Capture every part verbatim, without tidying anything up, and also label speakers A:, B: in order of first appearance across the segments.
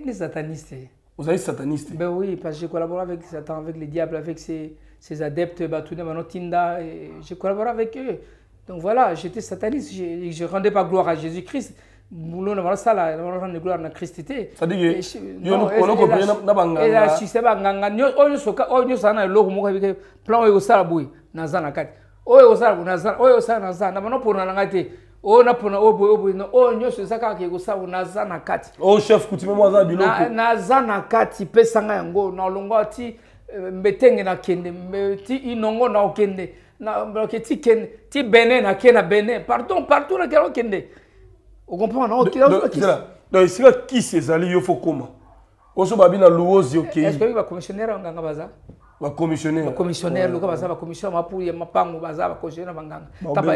A: ni sataniste.
B: Vous êtes sataniste?
A: Ben oui, parce que je collabore avec Satan, avec les diables, avec ses, ses adeptes, Batoune, Manotinda, et je collabore avec eux. Donc voilà, j'étais sataniste, je ne rendais pas gloire à Jésus-Christ. Boulot na ça là, on rend gloire na Christ.
B: Ça dit que on a compris na banga.
A: Et là, si c'est pas nganga, nyo onyo soka, onyo sana logo mo ka plan o sala boy, na zana kati. Oyo sala na zana, oyo sala na zana, na mano pona na ngate. O na pona o boy o boy no onyo so saka ke go sa na zana kati.
B: Oh chef coutume mo za biloko.
A: Na na zana kati pesa nga yango na longo ti mbetenge na kende, ti inongo na okende. Na bloqué ti kende, ti bene na kena bene. Pardon, partout na kero kende. On comprend, non?
B: Donc, si qui c'est allé, il faut comment? On se bat bien louose, ok.
A: Est-ce que va commissionnaire en ganga baza?
B: Va commissionnaire.
A: Va commissionnaire, le baza va commissionnaire, ma pour y ma pango baza va commissionnaire banganga.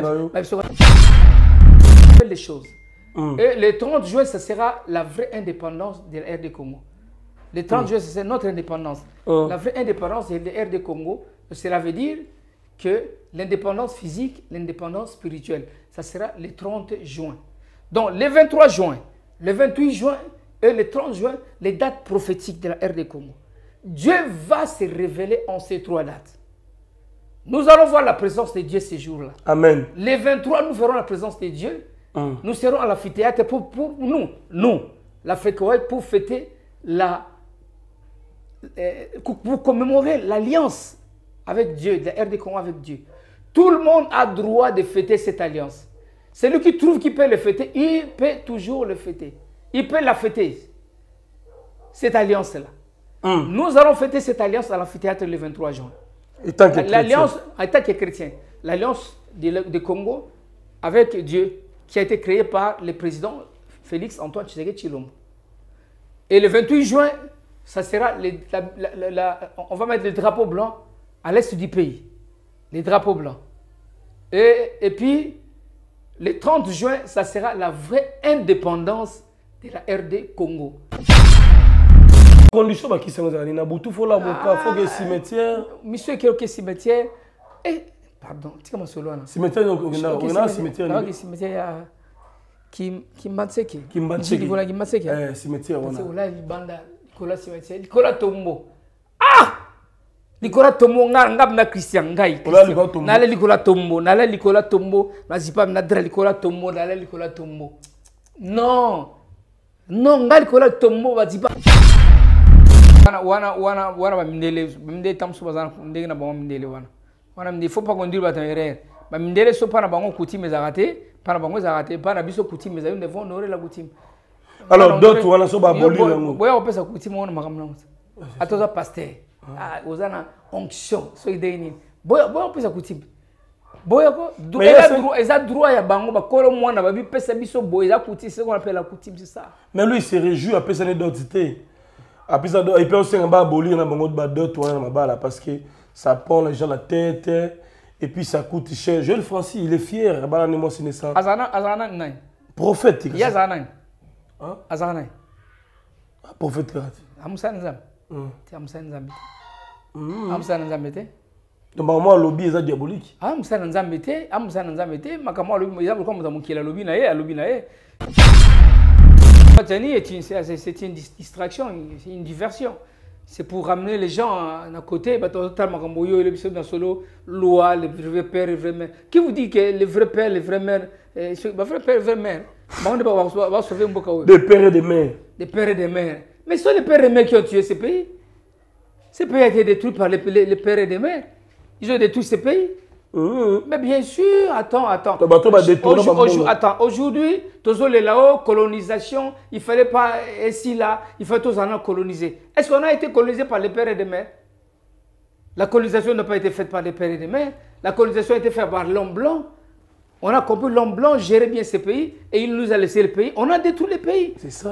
A: Les choses. Et le trente juin, ça sera la vraie indépendance de la R D Congo. Le trente juin, c'est notre indépendance. La vraie indépendance de la R D Congo, cela veut dire que l'indépendance physique, l'indépendance spirituelle, ça sera le trente juin. Donc, le vingt-trois juin, le vingt-huit juin et le trente juin, les dates prophétiques de la R D Congo. Dieu va se révéler en ces trois dates. Nous allons voir la présence de Dieu ces jours-là.
B: Amen.
A: Le vingt-trois, nous verrons la présence de Dieu. Hum. Nous serons à l'amphithéâtre pour, pour nous, nous, la fête pour fêter la... Euh, pour commémorer l'alliance avec Dieu, de la R D Congo avec Dieu. Tout le monde a droit de fêter cette alliance. Celui qui trouve qu'il peut le fêter, il peut toujours le fêter. Il peut la fêter, cette alliance-là. Hum. Nous allons fêter cette alliance à l'amphithéâtre le vingt-trois juin. L'alliance, en tant que chrétien, l'alliance du Congo avec Dieu, qui a été créée par le président Félix Antoine Tshisekedi Tshilombo. Et le vingt-huit juin, ça sera les, la, la, la, on va mettre le drapeau blanc à l'est du pays. Les drapeaux blancs. Et, et puis, le trente juin, ça sera la vraie indépendance de la R D Congo.
B: Condition qui sont dans la boutou, faut la boca, faut que cimetière.
A: Monsieur qui est cimetière. Eh, pardon, tu comment cela là?
B: Cimetière, on a un cimetière.
A: Non, cimetière qui qui m'atseki.
B: Qui m'atseki.
A: Qui qui m'atseki.
B: Eh, cimetière on a.
A: C'est là il banda, Nicolas cimetière, Nicolas Tombo. Ah! Nicolas Tombo ngab na Christian ngai. Nale Nicolas Tombo, nale Nicolas Tombo, na zipa na dra Nicolas Tombo, nale Nicolas Tombo. Non. Non, ngai Nicolas Tombo va zipa. Wana wana wana wana ba mindele, mindele tamsu bazana ndenge na ba mindele wana. Wana mindele faut pas conduire ba terre. Ba mindele so pa na bango coutume ezarate, pa na bango ezarate, pa na biso coutume ezayo devons honorer la coutume.
B: Alors d'autres wana so ba boli nango.
A: Boya opesa coutume wana makamna. Atoza pasteur. Ah, ozana onction so ideni boya boya pesa kutiba boya ko eza droit eza droit ya bango ba kolo mwana ba bi pesa biso boya eza kuti c'est qu'on appelle la coutume, c'est ça.
B: Mais lui il se réjouit à pesa d'identité à pesa il peut aussi en bas abolir na bango ba d'autres wana na bala parce que ça prend les gens la tête et puis ça coûte cher. Jeune Francis il est fier bala ne mo sinesa
A: azana azana nai
B: prophète il
A: y a azana
B: hein
A: azana
B: prophète
A: amusa nzam ti amusa nzam Amsa Nzambe te.
B: Donc maman lobby est diabolique.
A: Amsa Nzambe te, Amsa Nzambe te, makamo lobby exemple comme ça mukila lobby na ye, lobby na ye. C'est une distraction, c'est une diversion. C'est pour ramener les gens à côté, bah totalement comme boyo le bisou dans solo loi le vrai père le vrai mère. Qui vous dit que le vrai père le vrai mère le vrai père le vrai mère. Bah on ne va pas sauver un peu.
B: Des pères et des mères.
A: Des pères et des mères. Mais ce sont les pères et mères qui ont tué ce pays. Ces pays ont été détruits par les, les, les pères et les mères. Ils ont détruit ces pays. Mmh. Mais bien sûr, attends, attends. Aujourd'hui, aujourd'hui, attends, aujourd'hui, tous les là-haut, colonisation, il ne fallait pas ici là, il fallait tous en coloniser. Est-ce qu'on a été colonisé par les pères et les mères? La colonisation n'a pas été faite par les pères et les mères. La colonisation a été faite par l'homme blanc. On a compris l'homme blanc gérer bien ces pays et il nous a laissé le pays. On a détruit les pays.
B: C'est ça.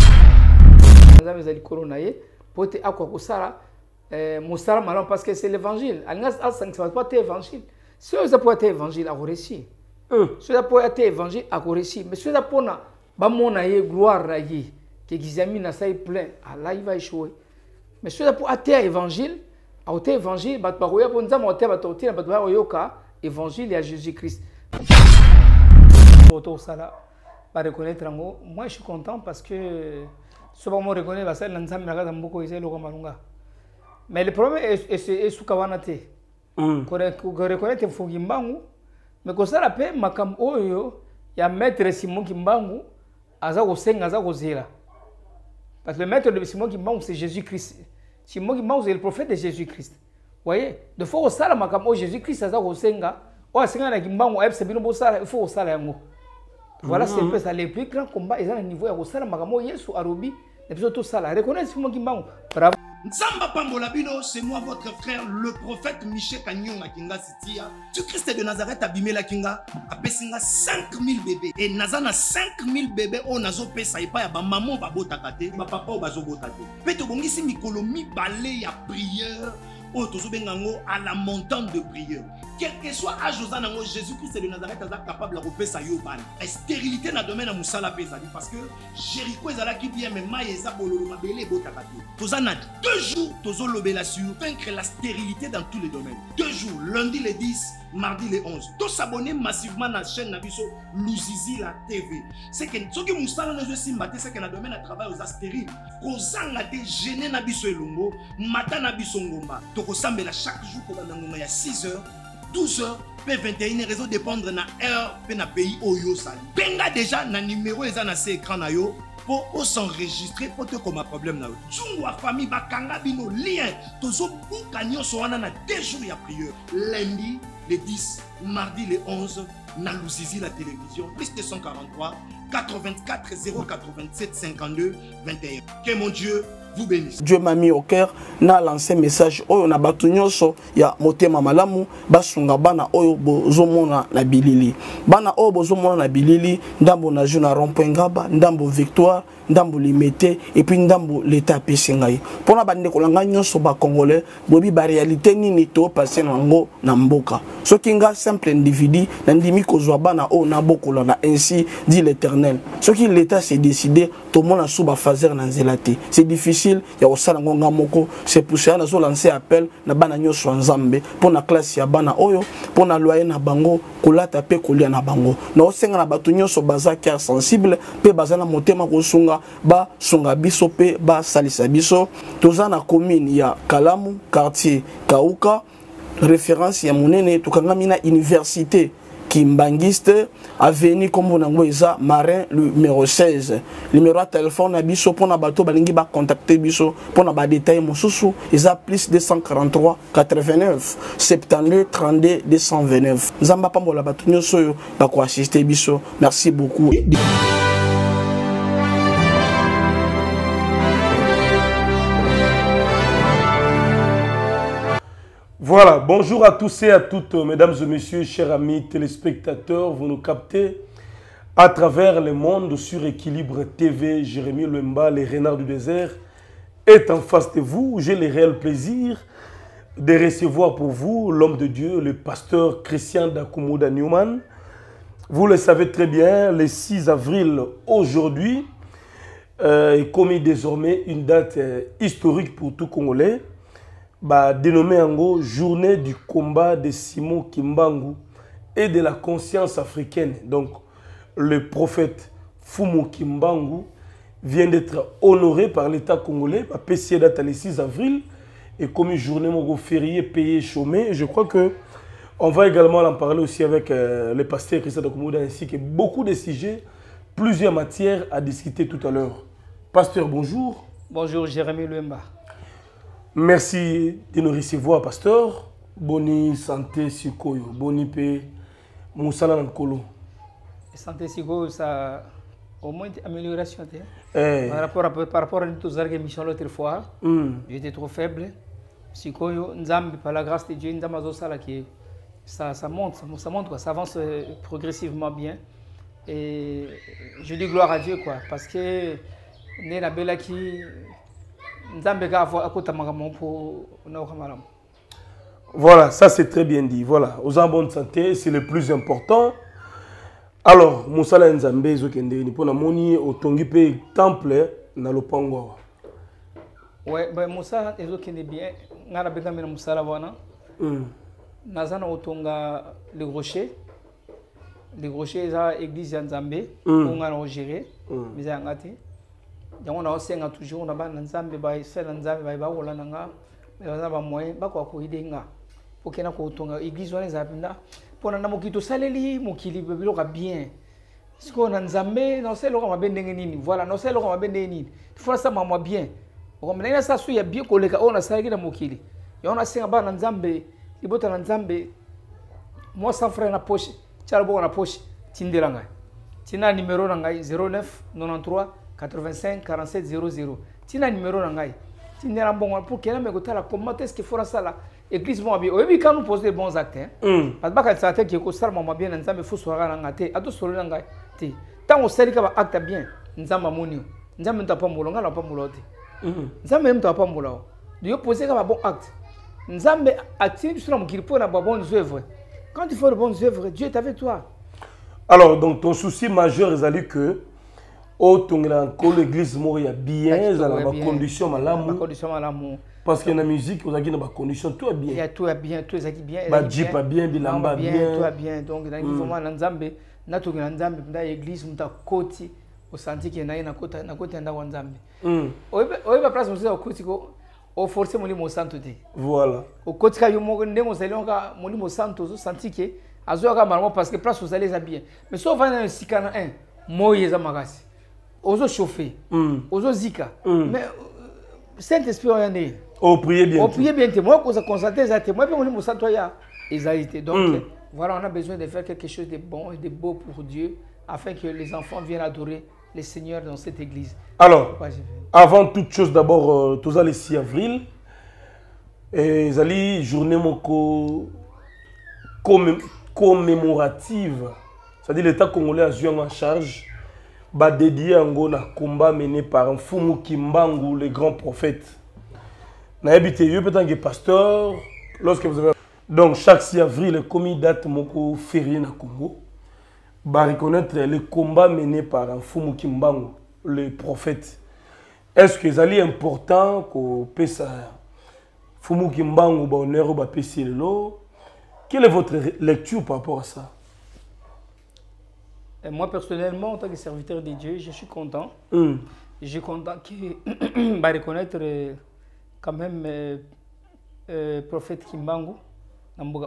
A: Moussara malon parce que c'est l'évangile. Alngas al ne pas l'évangile. Si vous avez été évangile, à réussi. Si vous avez été évangile, à réussi. Mais si vous avez été gloire à Dieu, que Gizami n'a pas plein, Allah il va échouer. Mais si vous avez été évangile, à été évangile, bat baroya pour nous avoir été batoté, bat baroya évangile et à Jésus-Christ. Auto ça là, pas reconnaître en mot. Moi je suis content parce que souvent on reconnaît parce que l'ensemble n'a pas beaucoup essayé le malunga. Mais le problème est est sous kawanate. Qu'on reconnaît que faut kimbangu, mais que ça la paix makam oyo ya maître Simon Kimbangu aza kosenga aza kozela. Parce que le maître de Simon Kimbangu c'est Jésus-Christ. Simon Kimbangu c'est le prophète de Jésus-Christ. Vous voyez, de fois au sala makam o Jésus-Christ aza kosenga, o asenga na Kimbangu a ebse bino bo sala, il faut au sala yango. Voilà, c'est un peu ça. Les plus grands combats, ils ont un niveau à Rosala Magamo, Yesu, Arobi, et puis tout ça. Reconnaissez Simon Kimbangu. Bravo.
C: Nzamba Pambolabino, c'est moi votre frère, le prophète Michel Kagnon à Kinga Sitia. Tu Christ de Nazareth abîmé la Kinga, a Pessinga cinq mille bébés. Et Nazana cinq mille bébés, on a zo pesa et pas ya ba maman ba botakate, ba papa ba zo botate. Peto bongisi mikolo mi balé ya prière. À la montagne de prière. Quel que soit âge aux Jésus-Christ de Nazareth est capable de repérer sa yoban. La stérilité n'a domaine à Moussala Pesadi parce que Jéricho est là qui vient mais Maïsa Bololo Mabele Botakati. Tozana deux jours Tozo Lobela sur vaincre la stérilité dans tous les domaines. Deux jours, lundi le dix, mardi le onze. Tous s'abonner massivement à la chaîne Nabiso Louzizi la T V. C'est que ce qui Moussala ne se simbaté, c'est que la domaine à travail aux astériles. Kozanga te gêné Nabiso Elongo, Mata Nabiso Ngomba. Tokosambela chaque jour pour il y a six heures, douze heures, P vingt et un réseau dépendre na heure, pe na pays Oyo Sali. Benga déjà na numéro eza na ce écran na yo pour s'enregistrer pour te comme un problème na yo. Tungwa famille bakanga bino lien tozo bukanyo so wana na deux jours ya prière. Lundi le dix, mardi le onze, na Louzizi la télévision, plus deux cent quarante-trois quatre-vingt-quatre zéro quatre-vingt-sept cinquante-deux vingt et un. Que mon Dieu vous bénisse.
D: Dieu m'a mis au cœur na lancé message oyo na batu nyonso ya motema malamu basunga bana oyo bozomona na bilili bana oyo bozomona na bilili ndambo na juna rond-point Ngaba ndambo Victoire ndambo Limité et puis ndambo l'état pesingai pona bande kolanga nyonso ba congolais bobi ba réalité nini to passer nango na mboka soki nga simple individu na ndimi kozwa bana oyo na bokola na ainsi dit l'Éternel soki l'état s'est décidé to mona suba fazer na nzelate c'est difficile ya osala ngonga moko c'est pour ça na zo lancer appel na bana nyonso nzambe pona classe ya bana oyo pona loyer na bango kolata pe kolia na bango na osenga na batu nyonso baza cœur sensible pe baza na motema kosunga ba sunga biso pe ba salisa biso toza na commune ya Kalamu quartier Kauka référence ya monene tukangami na université Kimbangiste avenue comme on a Marin numéro seize numéro de téléphone biso pour na bato balingi ba contacter biso pour na ba détail mosusu isa plus deux cent quarante-trois quatre-vingt-neuf soixante-douze trente-deux deux cent vingt-neuf nzamba pambola bato nyoso ba ko assister biso merci beaucoup.
B: Voilà, bonjour à tous et à toutes, mesdames et messieurs, chers amis téléspectateurs, vous nous captez à travers le monde sur Équilibre T V. Jérémy Lemba, les renards du désert, est en face de vous. J'ai le réel plaisir de recevoir pour vous l'homme de Dieu, le pasteur Christian Dakumuda Newman. Vous le savez très bien, le six avril aujourd'hui euh, est commis désormais une date euh, historique pour tout Congolais. Bah, dénommé en journée du combat de Simon Kimbangu et de la conscience africaine. Donc, le prophète Fumu Kimbangu vient d'être honoré par l'État congolais, à P C date le six avril, et comme une journée férié, payé, chômé. Et je crois que on va également en parler aussi avec euh, le pasteur Christian Dakumuda, ainsi que beaucoup de sujets, plusieurs matières à discuter tout à l'heure. Pasteur, bonjour.
A: Bonjour, Jérémy Lemba.
B: Merci de nous recevoir, pasteur. Boni santé sikoyo, boni pe musala nkolo.
A: Santé sikoyo, ça au moins une amélioration. Eh. Par rapport à par rapport à toutes les émissions l'autre fois, mm. J'étais trop faible. Sikoyo, nzambi par la grâce de Dieu, ndamazo sala qui ça ça monte, ça, ça monte quoi, ça avance progressivement bien. Et je dis gloire à Dieu quoi, parce que né la belle qui
B: voilà, ça c'est très bien dit. Voilà, aux en bonne santé, c'est le plus important. Alors, Moussala Nzambe, Zokende, Nipona Moni, au Tongipe Temple, na Lopango.
A: Ouais, ben Moussa, Zokende bien, Nara Begamina Moussala Wana. Nazana Otonga le Rocher. Le Rocher, c'est l'église Nzambe, on a géré, mais c'est un gâté. on a aussi toujours on a ban nzambe ba sel nzambe ba wala nanga ba ba moyen ba ko ko idenga pour que na ko tonga église wana zapinda pour na mokito saleli mokili bebilo ka bien ce qu'on a nzambe non c'est le ko mabende nini voilà non c'est le ko mabende nini il faut ça mama bien on mena ça su ya bien ko leka on a saleli na mokili ya on a singa ba nzambe ibota na nzambe moi sans frère na poche charbo na poche tindela ngai tina numéro na ngai zéro neuf quatre-vingt-treize quatre-vingt-cinq quarante-sept zéro zéro tina numéro na ngai tindela bongo pour que na me kotala comment est-ce qu'il faut ça là église mo abi oyebi quand nous poser des bons actes hein parce que baka ça tête ko sala mama bien nzambe faut soira na ngate ato solo na ngai te tant on sali ka ba acte bien nzamba moni nzambe ntapa mulonga na pa mulote nzambe ntapa mulao de poser ka ba bon acte nzambe atini sur mon kilipo na ba bonnes œuvres quand tu fais de bonnes œuvres Dieu est avec toi.
B: Alors donc ton souci majeur est que au tongela ko l'église moria bien za la condition malamu
A: condition malamu
B: parce que la musique vous avez une condition tout est bien
A: il y a tout est bien tout est bien
B: ba jipa bien bilamba bien
A: tout est bien donc dans vraiment na nzambe na tongela nzambe nda église muta koti au senti que na ina kota na kota nda wa nzambe mm oiba oiba place musa au koti ko au forcer mon limo santo te
B: voilà
A: au koti ka yo mo ndemo salionga mon limo santo so senti que azoka malmo parce que place vous allez ça bien mais sauf un sikana un moyeza magasi ozo chauffer ozo zika mais Saint-Esprit on est
B: au prier bien
A: au prier bien moi qu'on se concentrer ça moi bien mon limo santo ya exalité donc voilà on a besoin de faire quelque chose de bon et de beau pour Dieu afin que les enfants viennent adorer le Seigneur dans cette église.
B: Alors avant toute chose d'abord tous les six avril et zali journée moko comme commémorative, c'est-à-dire l'État congolais a joué en charge, bah dédié à un combat mené par un Fumu Kimbangu, le grand prophète. N'a habité yo peut-être que pasteur lorsque vous avez donc chaque six avril le commis date moko férié na Congo, bah reconnaître le combat mené par un Fumu Kimbangu, le prophète. Est-ce que c'est important qu'on puisse Fumu Kimbangu ba honneur ba pesi lelo? Quelle est votre lecture par rapport à ça?
A: Et moi, personnellement, en tant que serviteur de Dieu, je suis content.
B: Mm.
A: Je suis content qu'il va reconnaître quand même le euh, prophète Kimbangu. Va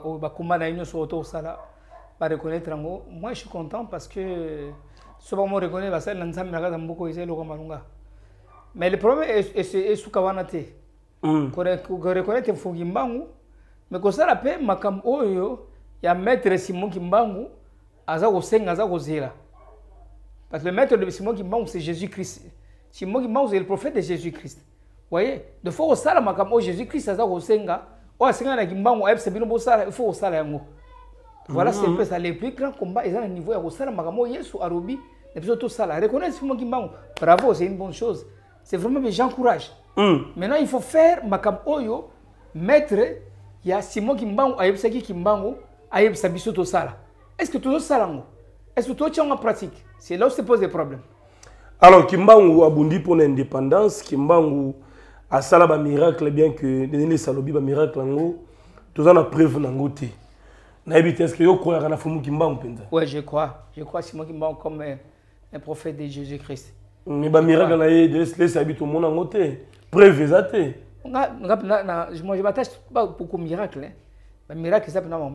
A: reconnaître moi, je suis content parce que ce que je reconnais, mais le problème est ce que je reconnaître Kimbangu. Mais quand ça la paix, makam oyo ya maître Simon Kimbangu aza kosenga aza kozela. Parce que le maître de Simon Kimbangu c'est Jésus-Christ. Simon Kimbangu c'est le prophète de Jésus-Christ. Vous voyez, de fois ça makam oyo Jésus-Christ aza kosenga, o asenga na Kimbangu ayebisa bino bo sala, il faut sala yango. Voilà c'est peu ça les plus grands combats ils ont un niveau ya kosala makam oyo Yesu arobi, et puis tout ça là. Reconnaître Simon Kimbangu, bravo, c'est une bonne chose. C'est vraiment mais j'encourage. Mm. Maintenant il faut faire makam oyo maître il y a Simon Kimbangu, Ayebsaki Kimbangu, Ayebsa Bisoto Sala. Est-ce que tout le salango? Est-ce que tout le monde en pratique? C'est là où se pose des problèmes.
B: Alors, Kimbangu a bondi pour l'indépendance, Kimbangu a sala ba miracle, bien que les salobi ba miracle, tout ça na preuve n'angoté. Naïbite, est-ce que vous croyez à la Fumu Kimbangu?
A: Oui, je crois. Je crois Simon Kimbangu comme un, un prophète de Jésus-Christ.
B: Mais ba miracle, laisse habiter au monde n'angoté. Preuve exacte.
A: Moi, je m'attache pas beaucoup au miracle. Le miracle, c'est pas mon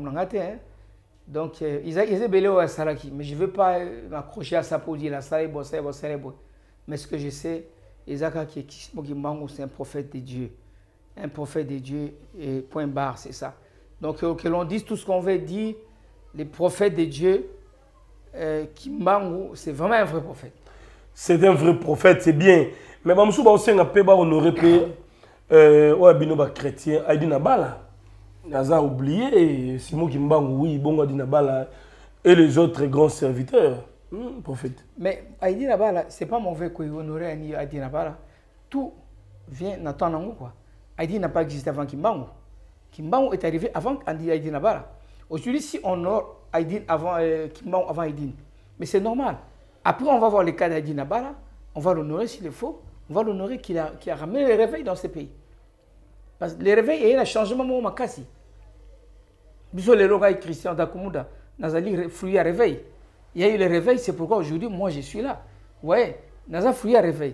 A: donc, ils ont belé au Salaki, mais je ne veux pas m'accrocher à ça pour dire la salle est bonne, c'est bon, c'est bon. Mais ce que je sais, Isaac Kimbangu, c'est un prophète de Dieu. Un prophète de Dieu, et point barre, c'est ça. Donc, que l'on dise tout ce qu'on veut dire, les prophètes de Dieu, euh, Kimbangu, c'est vraiment un vrai prophète.
B: C'est un vrai prophète, c'est bien. Mais je suis un peu honoré. Euh, ouais, binoba chrétien, Aïdi Nabala. Naza oublié, Simon Kimbangu, oui, bon, Aïdi Nabala et les autres grands serviteurs, hmm, prophète.
A: Mais Aïdi Nabala, c'est pas mauvais qu'on honorer Aïdi Nabala. Tout vient d'attendre quoi. Aïdi n'a pas existé avant Kimbangu. Kimbangu est arrivé avant Aïdi Nabala. Aujourd'hui, si on honore Aïdi avant euh, Kimbangu avant Aïdi, mais c'est normal. Après, on va voir les cas d'Aïdi Nabala, on va l'honorer s'il est faux, on va l'honorer qu'il a, qu'il a ramené le réveil dans ce pays. Parce que le réveil, il y a un changement au Makassi. Bisous les logas chrétiens d'Akumouda, Nazali fruit à réveil. Il y a eu le réveil, c'est pourquoi aujourd'hui, moi, je suis là. Vous voyez, Nazali fruit à réveil.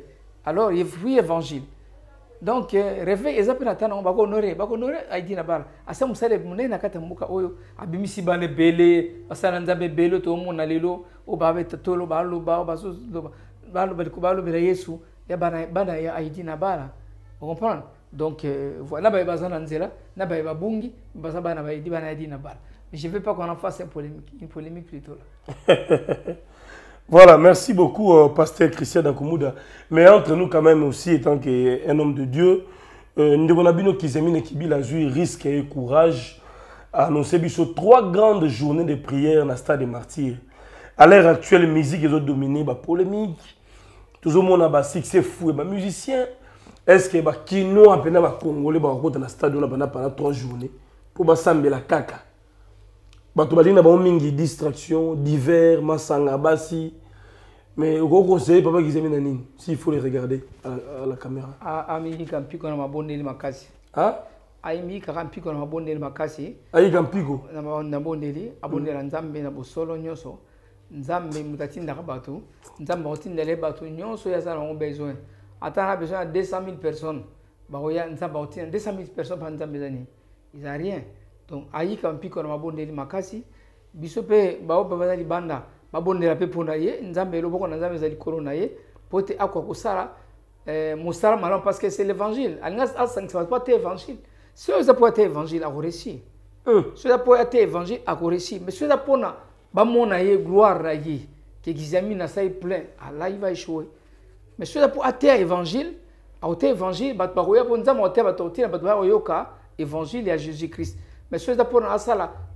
A: Alors, il faut évangile. Donc, réveil, ils appellent à Tana, on va honorer, on va honorer Haïti Nabal. À ça, on sait que mon nakata muka oyo, abimisi bane belé, basanza belé, tout le monde alelo, au babe tolo, balo, balo, baso, balo, balo, balo, balo, Yesu, ya bana, bana ya Haïti Nabal. Vous comprenez? Donc, voilà, bah, bazana nzela, na bah, bah, bungi, bazana bana, bah, di bana Haïti Nabal. Je ne veux pas qu'on en fasse une polémique, une polémique plutôt là.
B: Voilà, merci beaucoup, euh, pasteur Christian Dakoumouda. Mais entre nous, quand même, aussi, étant qu'un homme de Dieu, nous avons Kizemine Kibil a joué risque et courage à annoncer trois grandes journées de prière dans le stade des martyrs. À l'heure actuelle, la musique est dominée par la polémique. Tout le monde a un succès fou et les musiciens. Est-ce que les Kino a peine à Congolais dans le stade pendant trois journées pour s'embêter la caca? Bato balina ba mingi distraction divers masanga basi mais au conseil papa qui s'est nani s'il faut les regarder à, à la caméra
A: a ami kampi ko na mabondeli makasi
B: ah
A: aimi kampi ko na mabondeli makasi
B: ayi kampiko
A: na mabondeli abondela nzambe na bosolo nyoso nzambe mutatinda ka bato nzambe otindele bato nyoso ya sala on besoin atana besoin de deux cent mille personnes ba oya nzambe otinda deux cent mille personnes par nzambe zani ils a rien. Donc, aïe kampi kono mabondeli makasi biso pe bao baba li banda mabondela pe pona ye nzambe lo boko na nzambe zali korona ye pote akwa kusala eh musala malon parce que c'est l'évangile alinga al sanctifie pas te évangile si ça peut être évangile a réussi si ça peut être évangile a réussi mais si ça pona ba mona ye gloire na ye que gizami na sai plein Allah il va échouer mais si ça peut être évangile a été évangile ba ba roya bon nzambe ote ba tote ba ba yoka évangile à Jésus-Christ. Mais ce qui est pour nous,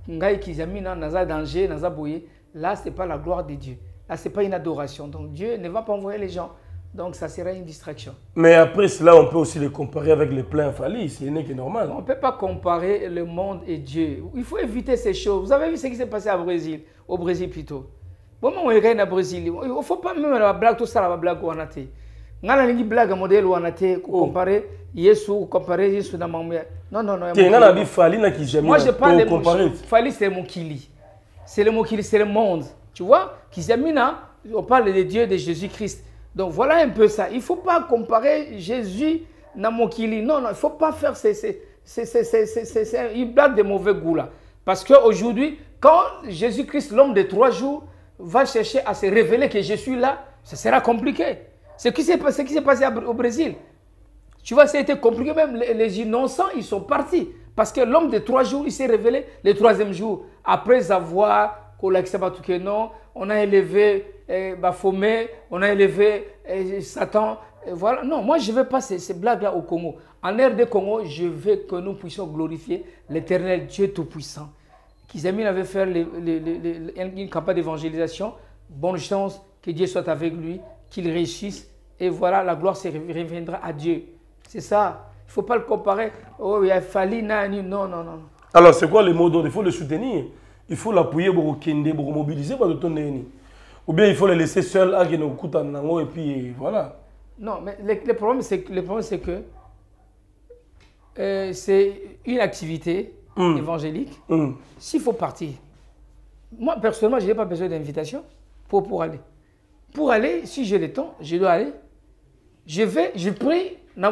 A: danger, là, ce n'est pas la gloire de Dieu. Là, ce n'est pas une adoration. Donc, Dieu ne va pas envoyer les gens. Donc, ça sera une distraction.
B: Mais après cela, on peut aussi le comparer avec les pleins Fali. C'est normal.
A: On ne peut pas comparer le monde et Dieu. Il faut éviter ces choses. Vous avez vu ce qui s'est passé au Brésil, au Brésil plutôt. Bon, moi, je regarde au Brésil. Il ne faut pas même la blague, tout ça, la blague, on a été. Ngana lingi blague modèle ou anaté comparer Yesu comparer Yesu na mamwe non non non
B: ngana bi fali na ki jamais
A: moi je parle de fali c'est mon kili c'est le mot kili c'est le monde tu vois Kizamina on parle de Dieu de Jésus-Christ donc voilà un peu ça il faut pas comparer Jésus na mon kili non non il faut pas faire ces ces ces ces ces c'est une blague de mauvais goût là parce que aujourd'hui quand Jésus-Christ l'homme de trois jours va chercher à se révéler que je suis là ça sera compliqué. Ce qui s'est passé, passé au Brésil, tu vois, ça a été compliqué. Même les, les innocents, ils sont partis. Parce que l'homme de trois jours, il s'est révélé le troisième jour. Après avoir, non, on a élevé eh, Baphomet, on a élevé eh, Satan. Et voilà. Non, moi, je ne veux pas ces, ces blagues-là au Congo. En ère de Congo, je veux que nous puissions glorifier l'éternel Dieu Tout-Puissant. Qu'ils avait fait les, les, les, les, une campagne d'évangélisation. Bonne chance, que Dieu soit avec lui. Qu'il réussisse et voilà la gloire se reviendra à Dieu. C'est ça. Il ne faut pas le comparer. Oh, il a fallu nani. Non, non, non.
B: Alors, c'est quoi le mot d'ordre? Il faut le soutenir. Il faut l'appuyer pour qu'il pour mobiliser pour le tourner. Ou bien il faut le laisser seul à nous et puis voilà.
A: Non, mais le, le problème c'est le problème c'est que euh, c'est une activité mm. évangélique. Mm. S'il faut partir, moi personnellement, je n'ai pas besoin d'invitation pour pour aller. Pour aller, si j'ai le temps, je dois aller. Je vais, je prie. Je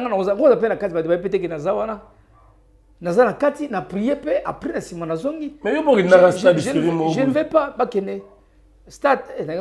A: ne vais pas. Stade,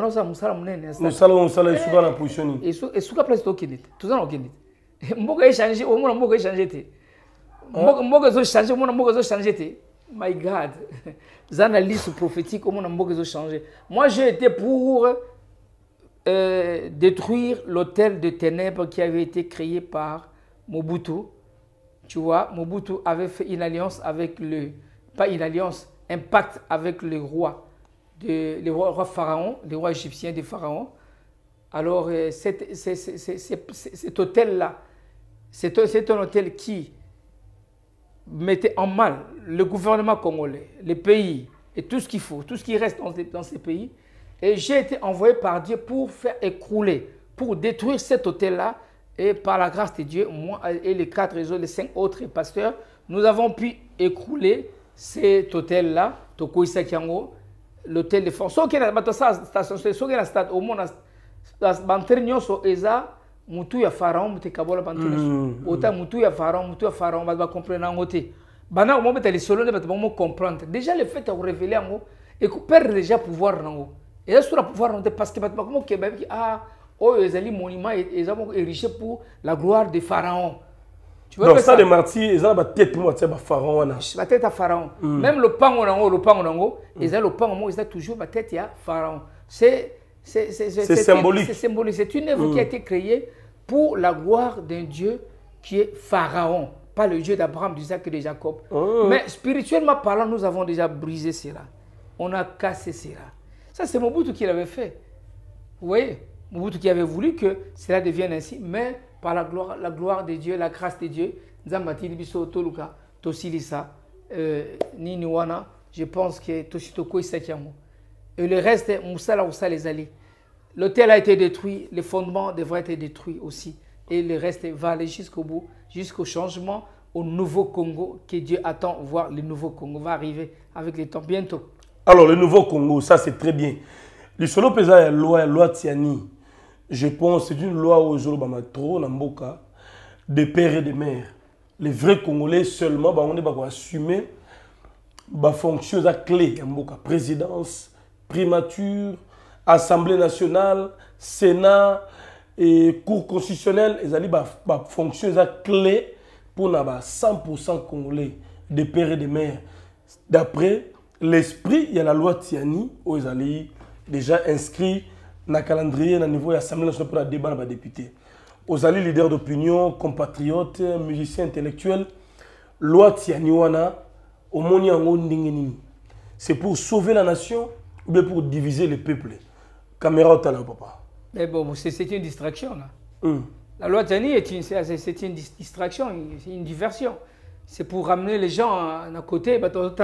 A: my God, analyse prophétique, moi j'ai été pour Euh, détruire l'hôtel de ténèbres qui avait été créé par Mobutu. Tu vois, Mobutu avait fait une alliance avec le, pas une alliance, un pacte avec le roi, de, le roi, roi pharaon, le roi égyptien de pharaon. Alors, euh, cet, cet, cet, cet, cet hôtel-là, c'est un hôtel qui mettait en mal le gouvernement congolais, les pays et tout ce qu'il faut, tout ce qui reste dans, dans ces pays. Et j'ai été envoyé par Dieu pour faire écrouler, pour détruire cet hôtel-là. Et par la grâce de Dieu, moi et les quatre autres, les cinq autres pasteurs, nous avons pu écrouler cet hôtel-là, Toko Isakiango, l'hôtel de France. Ce qui est la station, ce qui est la stade, au monde, la banterignon so eza mutu ya pharaon mutu kabola bantuna ota mutu ya pharaon mutu ya pharaon va comprendre ngote bana mo beta les solo ne beta mo comprendre déjà le fait de révéler ngo et que perdre déjà pouvoir nango et là sur le pouvoir non parce que bata comme que ah oh les ali monument ils ont érigé pour la gloire des pharaons. Tu vois. Donc
B: ça les martyrs ils ont la tête moi c'est ba pharaon na
A: la tête à pharaon même le pango nango le pango nango ils ont le pango mo ils ont toujours la tête à pharaon. C'est C'est
B: symbolique.
A: C'est symbolique. C'est une œuvre mmh. qui a été créée pour la gloire d'un Dieu qui est Pharaon, pas le Dieu d'Abraham, d'Isaac et de Jacob. Mmh. Mais spirituellement parlant, nous avons déjà brisé cela. On a cassé cela. Ça, c'est Mobutu qui l'avait fait. Vous voyez, Mobutu qui avait voulu que cela devienne ainsi, mais par la gloire, la gloire de Dieu, la grâce de Dieu, Nzambati Libiso Toluka, Tosilisa, Niniwana, je pense que Toshitoko Isakiamo. Et le reste, Moussala Moussa les alliés. L'hôtel a été détruit, les fondements devraient être détruits aussi. Et le reste va aller jusqu'au bout, jusqu'au changement, au nouveau Congo, que Dieu attend voir. Le nouveau Congo va arriver avec les temps bientôt.
B: Alors, le nouveau Congo, ça c'est très bien. Le solo pesa la loi, la loi Tiani, je pense c'est une loi au Zolo Bamatro, Namboka, des pères et des mères. Les vrais Congolais seulement, bah, on est bah, assumer bah, fonction à clé, Namboka, présidence, primature, Assemblée nationale, Sénat et Cour constitutionnelle, ils allaient bah, fonctionner à clé pour n'avoir cent pour cent congolais, des pères et des mères. D'après l'esprit, il y a la loi Tiani, où ils allaient déjà inscrits dans le calendrier, au niveau de l'Assemblée nationale pour la débat des députés. Aux alliés leaders d'opinion, compatriotes, musiciens intellectuels, loi Tiani wana, au monde c'est pour sauver la nation ou bien pour diviser le peuple. Caméra au talent, papa.
A: Mais bon, c'est une distraction là.
B: Mm.
A: La loi Tiani est une, c'est une distraction, c'est une diversion. C'est pour ramener les gens à, à côté.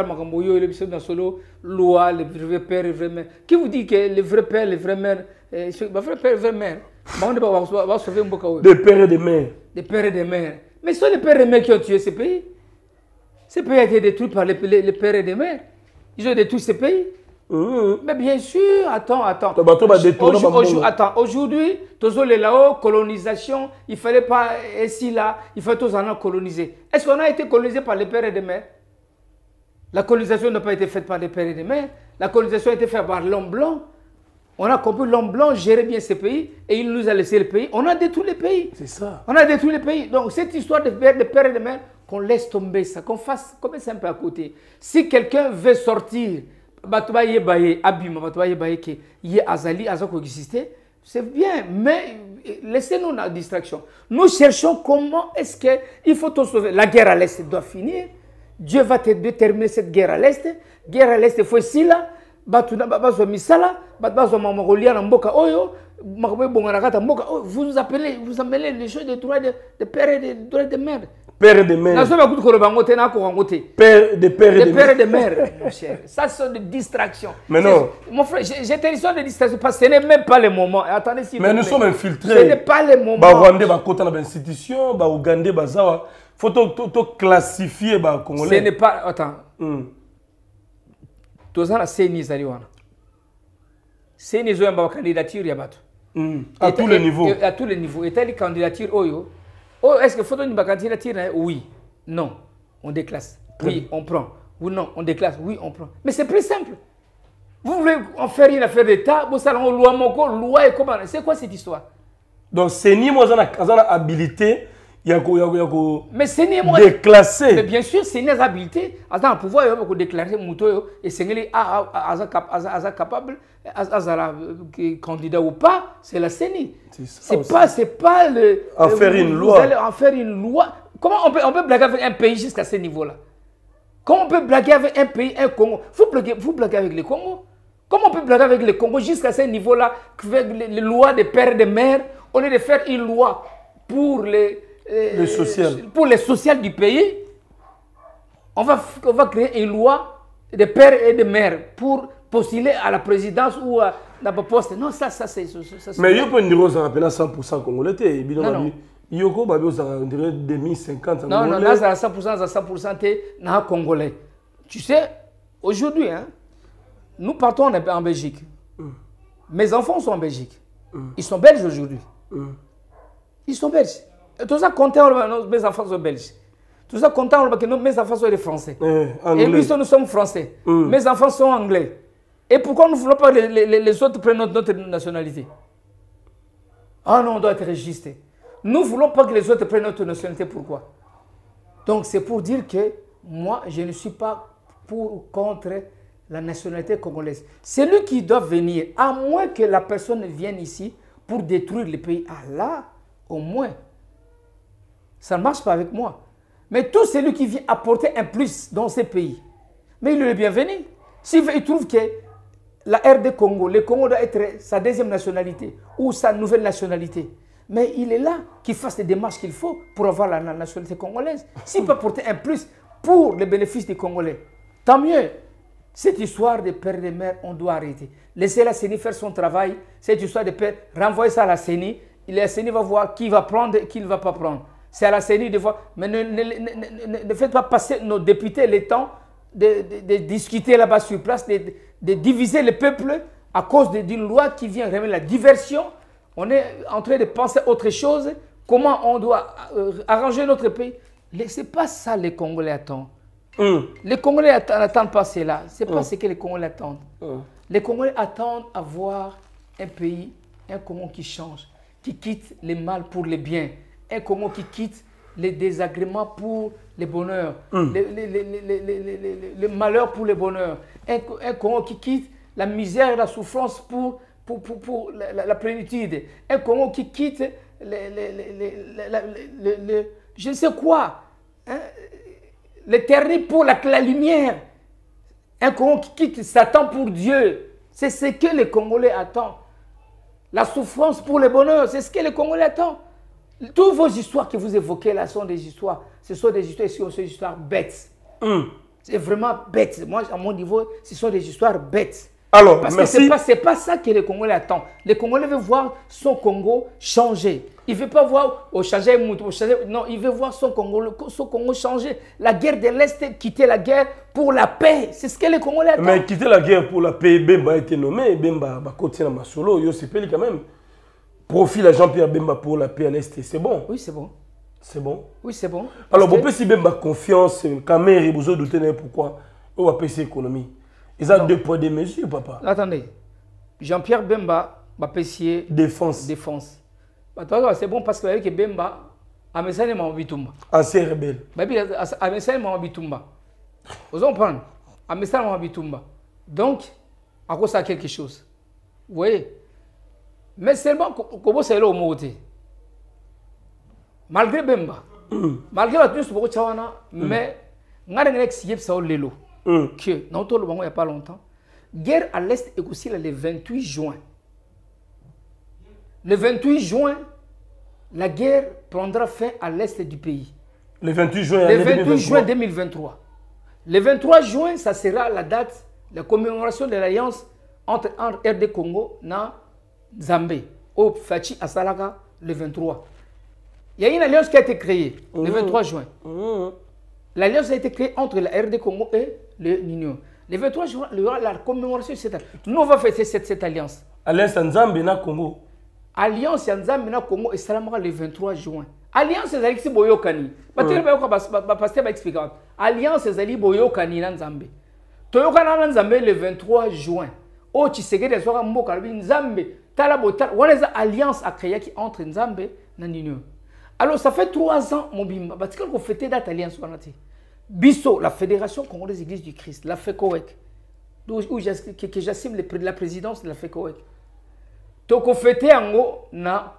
A: Loi, le vrai père et le vrai mère. Qui vous dit que le vrai père, le vrai mère, le vrai père et le vrai mère,
B: des pères et des mères.
A: Des pères et des mères. Mais ce sont les pères et les mères qui ont tué ce pays. Ce pays a été détruit par les, les, les pères et les mères. Ils ont détruit ce pays. Mmh. Mais bien sûr, attends, attends. Aujourd'hui, attends, aujourd'hui, tous les là-haut, colonisation, il ne fallait pas ici là, il fallait tous en coloniser. Est-ce qu'on a été colonisé par les pères et les mères? La colonisation n'a pas été faite par les pères et les mères. La colonisation a été faite par l'homme blanc. On a compris l'homme blanc gérer bien ces pays et il nous a laissé le pays. On a détruit les pays.
B: C'est ça.
A: On a détruit les pays. Donc cette histoire de pères, de pères et de mères, qu'on laisse tomber ça, qu'on fasse, qu'on mette ça un peu à côté. Si quelqu'un veut sortir, c'est bien, mais laissez-nous la distraction. Nous cherchons comment est-ce qu'il faut tout sauver. La guerre à l'Est doit finir. Dieu va te déterminer cette guerre à l'Est. Guerre à l'Est, il faut ici là. Vous nous appelez, vous appelez les choses de droits de, de père et de droits de mère.
B: Père et de mère. Père, de père et de,
A: de père et de mère, mon cher. Ça, ce sont des distractions.
B: Mais non.
A: Mon frère, j'étais l'histoire de distraction parce que ce n'est même pas le moment. Attendez, si
B: mais nous sommes infiltrés.
A: Ce n'est pas le moment.
B: Bah, Rwandais, bah, côté dans l'institution, bah, Ougandais, bah, ça, faut tout classifier, bah, Congolais.
A: Ce n'est pas. Attends. Mm. Tous la C N I, ça dit, C N I, ils ont une candidature, il y a
B: mm. À tous les niveaux.
A: À tous les niveaux. Et telle candidature, oh, yo. Oh, est-ce que faut une candidature? Oui. Non. On déclasse. Oui, on prend. Ou non, on déclasse. Oui, on prend. Mais c'est plus simple. Vous voulez en faire une affaire d'État, vous allez en loi, mon corps, loi et comment? C'est quoi cette histoire?
B: Donc, c'est ni moi, j'en ai habilité. Il y a
A: quoi
B: déclassé.
A: Mais bien sûr, c'est une habilité. Attends, pouvoir déclarer Mouto et c'est capable, candidat ou pas, c'est la C N I. C'est pas, c'est pas le.
B: En faire une loi.
A: Vous allez en faire une loi. Comment on peut, on peut blaguer avec un pays jusqu'à ce niveau-là? Comment on peut blaguer avec un pays, un Congo? Vous blaguez, vous blaguez avec le Congo? Comment on peut blaguer avec le Congo jusqu'à ce niveau-là, avec les, les lois des pères et des mères, au lieu de faire une loi pour les.
B: Le social.
A: Pour les sociales du pays, on va, on va créer une loi de pères et de mères pour postuler à la présidence ou à la poste. Non, ça, ça c'est.
B: Mais il y a pas une dire ça cent pour cent congolais. Non, non. Il y a pas deux mille cinquante.
A: Non, non, là, ça cent pour cent, cent pour cent, na congolais. Tu sais, aujourd'hui, hein, nous partons en Belgique. Mm. Mes enfants sont en Belgique. Mm. Ils sont belges aujourd'hui. Mm. Ils sont belges. Tout ça content, mes enfants sont belges. Tout ça content que mes enfants sont des Français.
B: Eh,
A: et nous, nous sommes Français. Mm. Mes enfants sont anglais. Et pourquoi nous ne voulons pas que les, les, les autres prennent notre, notre nationalité? Ah non, on doit être registré. Nous ne voulons pas que les autres prennent notre nationalité. Pourquoi? Donc c'est pour dire que moi, je ne suis pas pour ou contre la nationalité congolaise. C'est lui qui doit venir, à moins que la personne vienne ici pour détruire le pays. Ah là, au moins, ça ne marche pas avec moi. Mais tout celui qui vient apporter un plus dans ces pays, mais il est le bienvenu. S'il trouve que la R D Congo, le Congo doit être sa deuxième nationalité ou sa nouvelle nationalité, mais il est là, qu'il fasse les démarches qu'il faut pour avoir la nationalité congolaise. S'il peut apporter un plus pour les bénéfices des Congolais, tant mieux. Cette histoire de père et de mère, on doit arrêter. Laissez la C E N I faire son travail. Cette histoire de père, renvoyez ça à la C E N I. Et la C E N I va voir qui va prendre et qui ne va pas prendre. C'est à la C E N I de voir. Mais ne, ne, ne, ne, ne faites pas passer nos députés le temps de, de, de discuter là-bas sur place, de, de, de diviser le peuple à cause d'une loi qui vient remettre la diversion. On est en train de penser autre chose. Comment on doit euh, arranger notre pays. Ce n'est pas ça les Congolais attendent. Mm. Les Congolais n'attendent pas cela. Ce n'est pas mm. ce que les Congolais attendent. Mm. Les Congolais attendent avoir un pays, un Congo qui change, qui quitte le mal pour le bien, un Congo qui quitte les désagréments pour le bonheur, mm. le, le, le, le, le, le, le malheur pour le bonheur, un, un Congo qui quitte la misère et la souffrance pour, pour, pour, pour la, la, la plénitude, un Congo qui quitte le, le, le, le, le, le, je ne sais quoi, hein? L'éternel pour la, la lumière. Un Congo qui quitte Satan pour Dieu. C'est ce que les Congolais attendent. La souffrance pour le bonheur, c'est ce que les Congolais attendent. Toutes vos histoires que vous évoquez là sont des histoires. Ce sont des histoires, ce sont des histoires bêtes. Mm. C'est vraiment bête. Moi, à mon niveau, ce sont des histoires bêtes.
B: Alors,
A: Parce
B: merci.
A: que ce n'est pas, pas ça que les Congolais attendent. Les Congolais veulent voir son Congo changer. Il ne veut pas voir au changer, au changer. Non, il veut voir son Congo, son Congo changer. La guerre de l'Est, quitter la guerre pour la paix. C'est ce que les Congolais attendent.
B: Mais quitter la guerre pour la paix, Bemba a été nommé. Bemba va continuer à solo. Yo, c'est quand même. Profil à Jean-Pierre Bemba pour la paix à l'Est. C'est bon.
A: Oui, c'est bon.
B: C'est bon.
A: Oui, c'est bon.
B: Alors, vous pouvez si Bemba confiance, quand même, vous avez douté pourquoi on va payer économie. Ils ont deux poids, deux mesures, papa.
A: Attendez. Jean-Pierre Bemba va payer
B: défense.
A: Défense. C'est bon parce que Bemba a mis ça dans Bitumba.
B: Ancien rebelle.
A: A mis ça dans Bitumba. Vous comprenez? A mis ça dans Bitumba. Donc, à cause de quelque chose. Vous voyez? Mais seulement, comment c'est là au côté? Malgré Bemba, mm. malgré la tenue de Tchawana, mais on a un ex-yep Saul Lelo. Que, non, il n'y a pas longtemps, guerre à l'Est est aussi le vingt-huit juin. Le vingt-huit juin, la guerre prendra fin à l'Est du pays.
B: Le vingt-huit juin,
A: le vingt-huit juin deux mille vingt-trois. Le vingt-trois juin, ça sera la date, la commémoration de l'alliance entre, entre R D Congo et Zambé, au Fachi à Salaga, le vingt-trois. Il y a une alliance qui a été créée mmh. le vingt-trois juin. Mmh. L'alliance a été créée entre la R D Congo et l'Union. Le vingt-trois juin, il y aura la commémoration de cette alliance. Nous, on va fêter cette, cette alliance.
B: Alliance Nzambe na Congo.
A: Alliance Nzambe na Congo et Salamara le vingt-trois juin. Alliance Zali Boyokani. Pasteur va expliquer. Alliance Zali Boyokani na Nzambe. Toyokana na Nzambe le vingt-trois juin. Oh, tu sais que les soirs Mboka Nzambe. Talabota. On a une alliance à créer qui entre Nzambe et l'Union. Alors, ça fait trois ans, mon bimba, parce qu'on fêtait cette alliance. Bisso, la Fédération Congolaise des Églises du Christ, la FECOEC, où j'assume la présidence de la FECOEC. Donc, on fêtait en haut, na,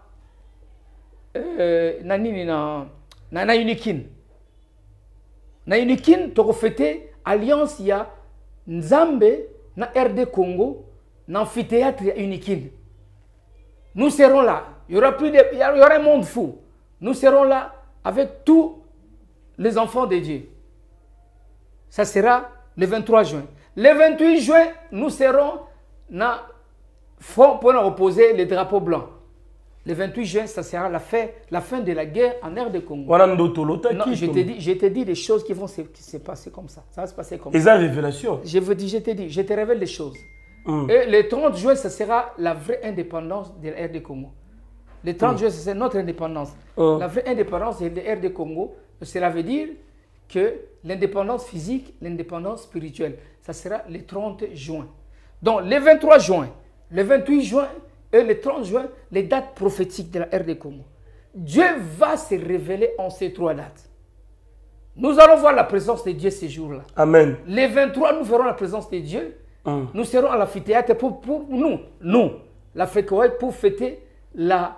A: na, na, na, na Unikin. Na Unikin, donc on fêtait alliance, il y a Nzambe, na R D Congo, na amphithéâtre Unikin. Nous serons là. Il y aura plus de, il y aura un monde fou. Nous serons là avec tous les enfants de Dieu. Ça sera le vingt-trois juin. Le vingt-huit juin, nous serons dans front pour opposer les drapeaux blancs. Le vingt-huit juin, ça sera la fin, la fin de la guerre en R D Congo. Non, je t'ai dit, je t'ai dit des choses qui vont se, qui se passer comme ça. Ça va se passer comme ça.
B: Et ça, révélation.
A: Je vous dis, je t'ai dit, je te révèle des choses. Mm. Et le trente juin, ça sera la vraie indépendance de la R D Congo. Le trente juin, c'est notre indépendance.
B: Oh.
A: La vraie indépendance, c'est le R D Congo. Cela veut dire que l'indépendance physique, l'indépendance spirituelle, ça sera le trente juin. Donc, le vingt-trois juin, le vingt-huit juin et le trente juin, les dates prophétiques de la R D Congo. Dieu va se révéler en ces trois dates. Nous allons voir la présence de Dieu ces jours-là.
B: Amen.
A: Les vingt-trois, nous verrons la présence de Dieu. Mm. Nous serons à l'amphithéâtre pour, pour nous, nous, l'Afrique, pour fêter la...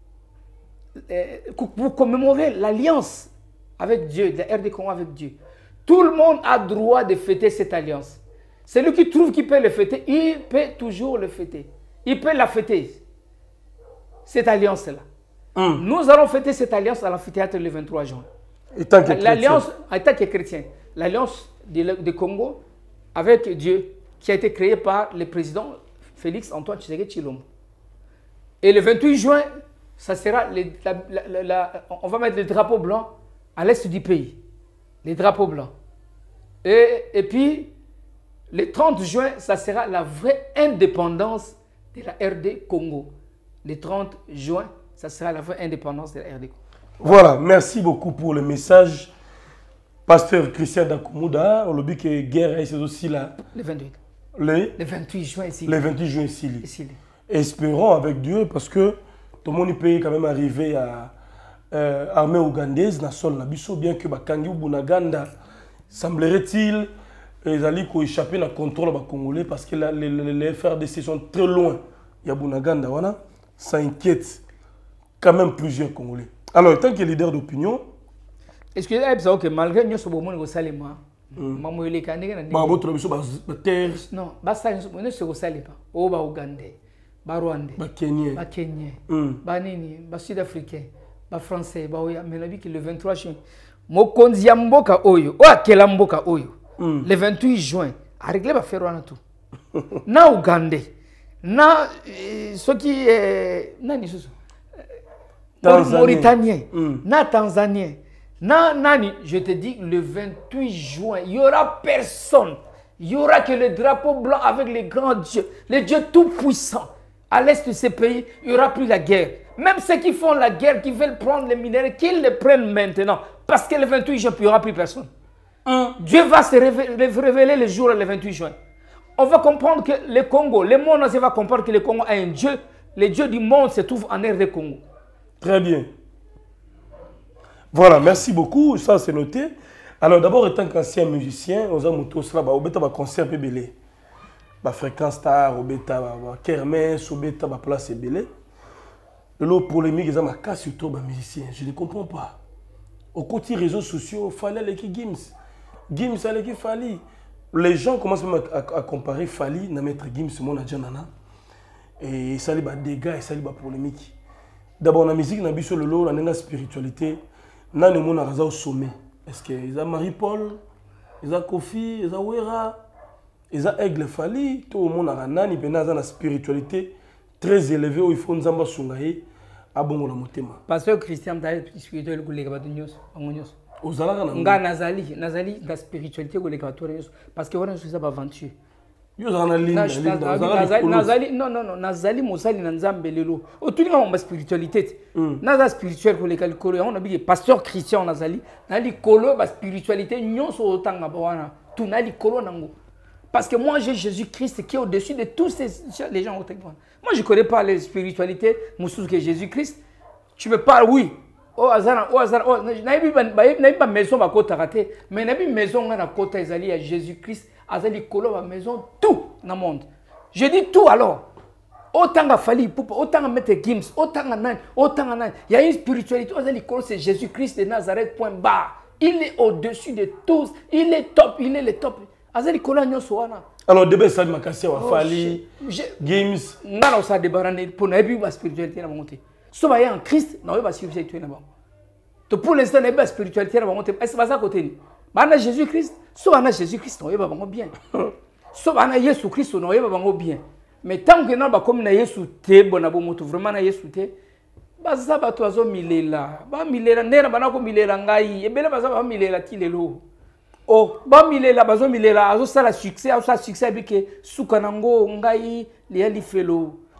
A: pour commémorer l'alliance avec Dieu, de la R D Congo avec Dieu. Tout le monde a droit de fêter cette alliance. Celui qui trouve qu'il peut le fêter, il peut toujours le fêter. Il peut la fêter, cette alliance-là. Mm. Nous allons fêter cette alliance à l'amphithéâtre le vingt-trois juin. L'alliance, en tant que chrétien, l'alliance de Congo avec Dieu qui a été créée par le président Félix Antoine Tshisekedi Tshilombo. Et le vingt-huit juin, ça sera les, la, la, la, on va mettre le drapeau blanc à l'est du pays. Les drapeaux blancs. Et, et puis, le trente juin, ça sera la vraie indépendance de la R D Congo. Le trente juin, ça sera la vraie indépendance de la R D Congo.
B: Voilà, merci beaucoup pour le message. Pasteur Christian Dakoumouda, on le dit que guerre c'est aussi là.
A: Le vingt-huit.
B: Le,
A: le vingt-huit juin ici.
B: Le vingt-huit juin ici.
A: ici.
B: Espérons avec Dieu parce que tout le monde peut quand même arriver à euh, l'armée ougandaise, na sol na biso, bien que Bakangi ou Bunaganda, semblerait-il, ils allaient échapper à contrôle congolais parce que la, les, les F R D C sont très loin. Il y a Bunaganda, voilà. Ça inquiète quand même plusieurs Congolais. Alors, tant que leader d'opinion,
A: est-ce que vous que malgré nous sommes au monde au Salema, maman il est canné
B: bah votre mission bah terre
A: non bah ça nous c'est au Salema au ba Ougandais ba Rwandais
B: ba Kenyans
A: ba Kenyans ba nini ba Sud-Africains ba Français ba oya mais la vie que le vingt-trois juin mokonzi ya mboka oyo o akela mboka oyo le vingt-huit juin a réglé ba faire wana tout na Ougandais na ce qui est nani soso Mauritanien, mm. na Tanzanien, na nani, je te dis le vingt-huit juin, il n'y aura personne. Il n'y aura que le drapeau blanc avec les grands dieux, les dieux tout-puissants. À l'est de ces pays, il n'y aura plus la guerre. Même ceux qui font la guerre, qui veulent prendre les minéraux, qu'ils les prennent maintenant. Parce que le vingt-huit juin, il n'y aura plus personne. Mm. Dieu va se révéler, révéler le jour le vingt-huit juin. On va comprendre que le Congo, le monde entier va comprendre que le Congo a un dieu. Le dieu du monde se trouve en R D Congo.
B: Très bien. Voilà, merci beaucoup. Ça, c'est noté. Alors, d'abord, étant qu'ancien musicien, on a monté au Slaba, on a un concert belé. La fréquence star, on a kermesse, on a place belé. Le polémique, ils ont ma casse sur les musiciens. Je ne comprends pas. Au côté réseaux sociaux, il fallait les Gims. Gims, il fallait. Les gens commencent même à, à, à comparer Fali, à mettre Gims, mon adjanana. Et ça, il y a des dégâts et ça, il y a des polémiques. D'abord, la musique, sur le lot, la spiritualité, nous avons au sommet. Est-ce qu'ils ont Marie-Paul, ils ont Kofi, ils ont Wera, ils ont Aigle Fali, tout le monde a une spiritualité très élevée où il faut nous embrasser à bon la motema.
A: Pasteur Christian, tu as spirituel pour les gabatonios, angonios.
B: Ozala
A: na nga nazali, nazali la spiritualité pour les gabatonios parce que on a ça aventure.
B: Yo zana linda linda
A: nazali nazali non non non nazali mosali na nzambe lelo otulinga mo spiritualité naza spirituel ko lekali kolo on a bi pasteur Christian nazali na li kolo ba spiritualité nyonso otanga bwana tu na li kolo nango parce que moi j'ai Jésus-Christ qui est au-dessus de tous ces les gens au moi je connais pas les spiritualités mususu que Jésus-Christ tu me parles oui oh azana oh azana oh na bi na bi maison ba kota raté mais na bi maison na kota ezali ya Jésus-Christ azali kolo ba maison tout dans le monde. Je dis tout alors. Autant à Fali, autant à mettre Gims, autant à Nan, autant à Nan. Il y a une spiritualité. Azali kolo c'est Jésus-Christ de Nazareth point barre. Il est au-dessus de tous. Il est top. Il est le top. Azali kolo nyoso wana.
B: Alors début ça m'a cassé wa Fali, Gims.
A: Ngana osa débarraner pour na bi ba spiritualité na monter. So ba ya en Christ na ba spiritualité na ba. To pour l'instant na ba spiritualité na ba monter. Est-ce pas ça côté ni? Bana Jésus-Christ, so ana Jésus-Christ no yeba bango bien. So bana Yesu Christ no yeba bango bien. Mais tant que na ba comme na Yesu te bona bo moto vraiment na Yesu te. Ba za ba to azo milela. Ba milela nera bana ko milela ngai. Ebele ba za ba milela tilelo. Oh, ba milela bazo milela azo sala succès, azo sala succès bike suka nango ngai li ali felo.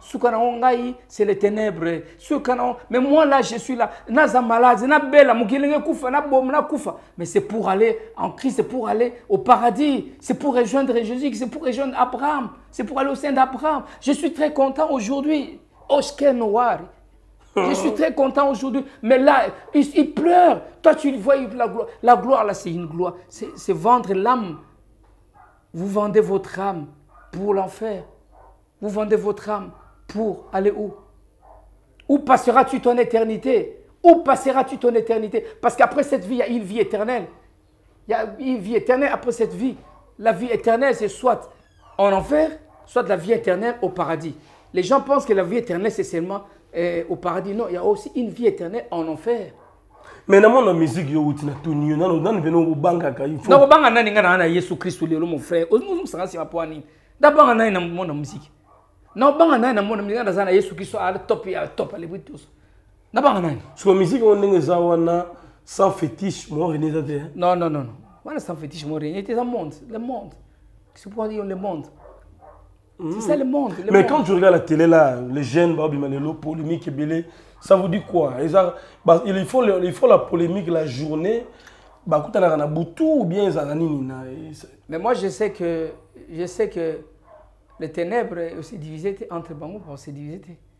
A: c'est les ténèbres. Mais moi là, je suis là. Naza malade, na bella, mukilenge kufa, na bom, na kufa. Mais c'est pour aller en Christ, c'est pour aller au paradis. C'est pour rejoindre Jésus, c'est pour rejoindre Abraham. C'est pour aller au sein d'Abraham. Je suis très content aujourd'hui. Oscar Noir. Je suis très content aujourd'hui. Mais là, il, il pleure. Toi, tu vois la gloire. La gloire, là, c'est une gloire. C'est vendre l'âme. Vous vendez votre âme pour l'enfer. Vous vendez votre âme pour aller où? Où passeras-tu ton éternité? Où passeras-tu ton éternité? Parce qu'après cette vie, il y a une vie éternelle. Il y a une vie éternelle après cette vie. La vie éternelle, c'est soit en enfer, soit la vie éternelle au paradis. Les gens pensent que la vie éternelle, c'est seulement euh, au paradis. Non, il y a aussi une vie éternelle en enfer.
B: Mais dans la musique, il y a tout le monde. Dans le banque, il faut...
A: Dans le banque, il y a Jésus Christ, mon frère. D'abord, il y a la musique. Dans le banque, il y a Jésus Christ, il y a top, il y a top. D'abord, il y a
B: sur la musique, on est sans fétiche. Non,
A: non, non, non. On est sans fétiche. Il était dans le monde. Le monde. C'est pour dire le monde. C'est ça le monde. Le
B: Mais
A: monde.
B: quand tu regardes la télé, là, les jeunes, les polémiques, ça vous dit quoi? Il faut, il faut la polémique la journée. Ou bien
A: Mais moi, je sais que, je sais que les ténèbres aussi divisées entre Bango, c'est divisé.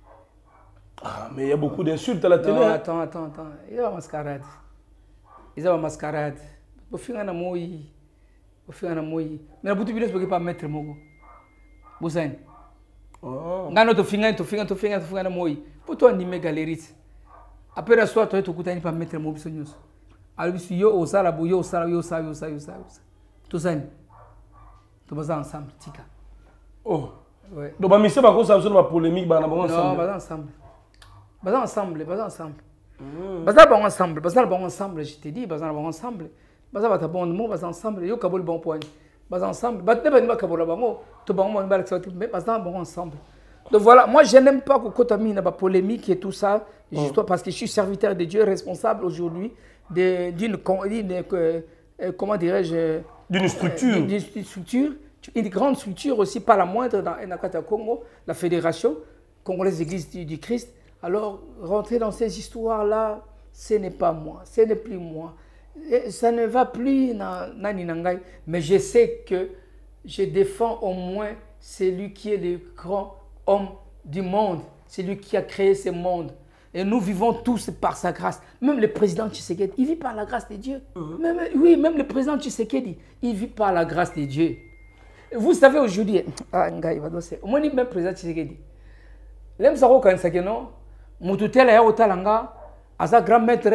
B: Ah, mais il y a beaucoup d'insultes à la télé.
A: Non, attends, attends, attends. Il y a une mascarade. Il y a une mascarade. Au fin de mois, au fin de mois. Mais la boutique, je ne peux pas mettre mon Boussain.
B: Oh.
A: Ngano to finga to finga to finga to finga na moi. Poto anime galeries. Après la soirée, tu écoutes pas mettre mon bisou news. Alors si yo au sala bo yo sala yo sala yo sala yo sala. Tout ça. Tout ça ensemble, tika.
B: Oh.
A: Ouais.
B: Donc ba mission ba ko ça sur la polémique ba na ba ensemble.
A: Non, ba ensemble. Ba ensemble, ba ensemble. Ba ba ensemble, ba ba ensemble, je te dis, ba ba ensemble. Ba ba ta bon mot, ba ensemble, yo kabol bon point. Bas ensemble, bas ne pas kabola bango, to bango on va mais bas bon ensemble. Donc voilà, moi je n'aime pas que Kotami n'a pas polémique et tout ça, juste parce que je suis serviteur de Dieu, responsable aujourd'hui d'une comment dirais-je
B: d'une structure,
A: d'une structure, une grande structure aussi pas la moindre dans Nakata Congo, la fédération congolaise d'église du, du Christ. Alors rentrer dans ces histoires là, ce n'est pas moi, ce n'est plus moi. Ça ne va plus dans Naninangai, mais je sais que je défends au moins celui qui est le grand homme du monde, celui qui a créé ce monde. Et nous vivons tous par sa grâce. Même le président Tshisekedi, il vit par la grâce de Dieu. Mm-hmm. même, oui, même le président Tshisekedi, il vit par la grâce de Dieu. Vous savez aujourd'hui, ah, il va danser. Au moins, même le président Tshisekedi. L'aime ça, quand c'est que non, Moutoutel est au Talanga, à sa grand maître.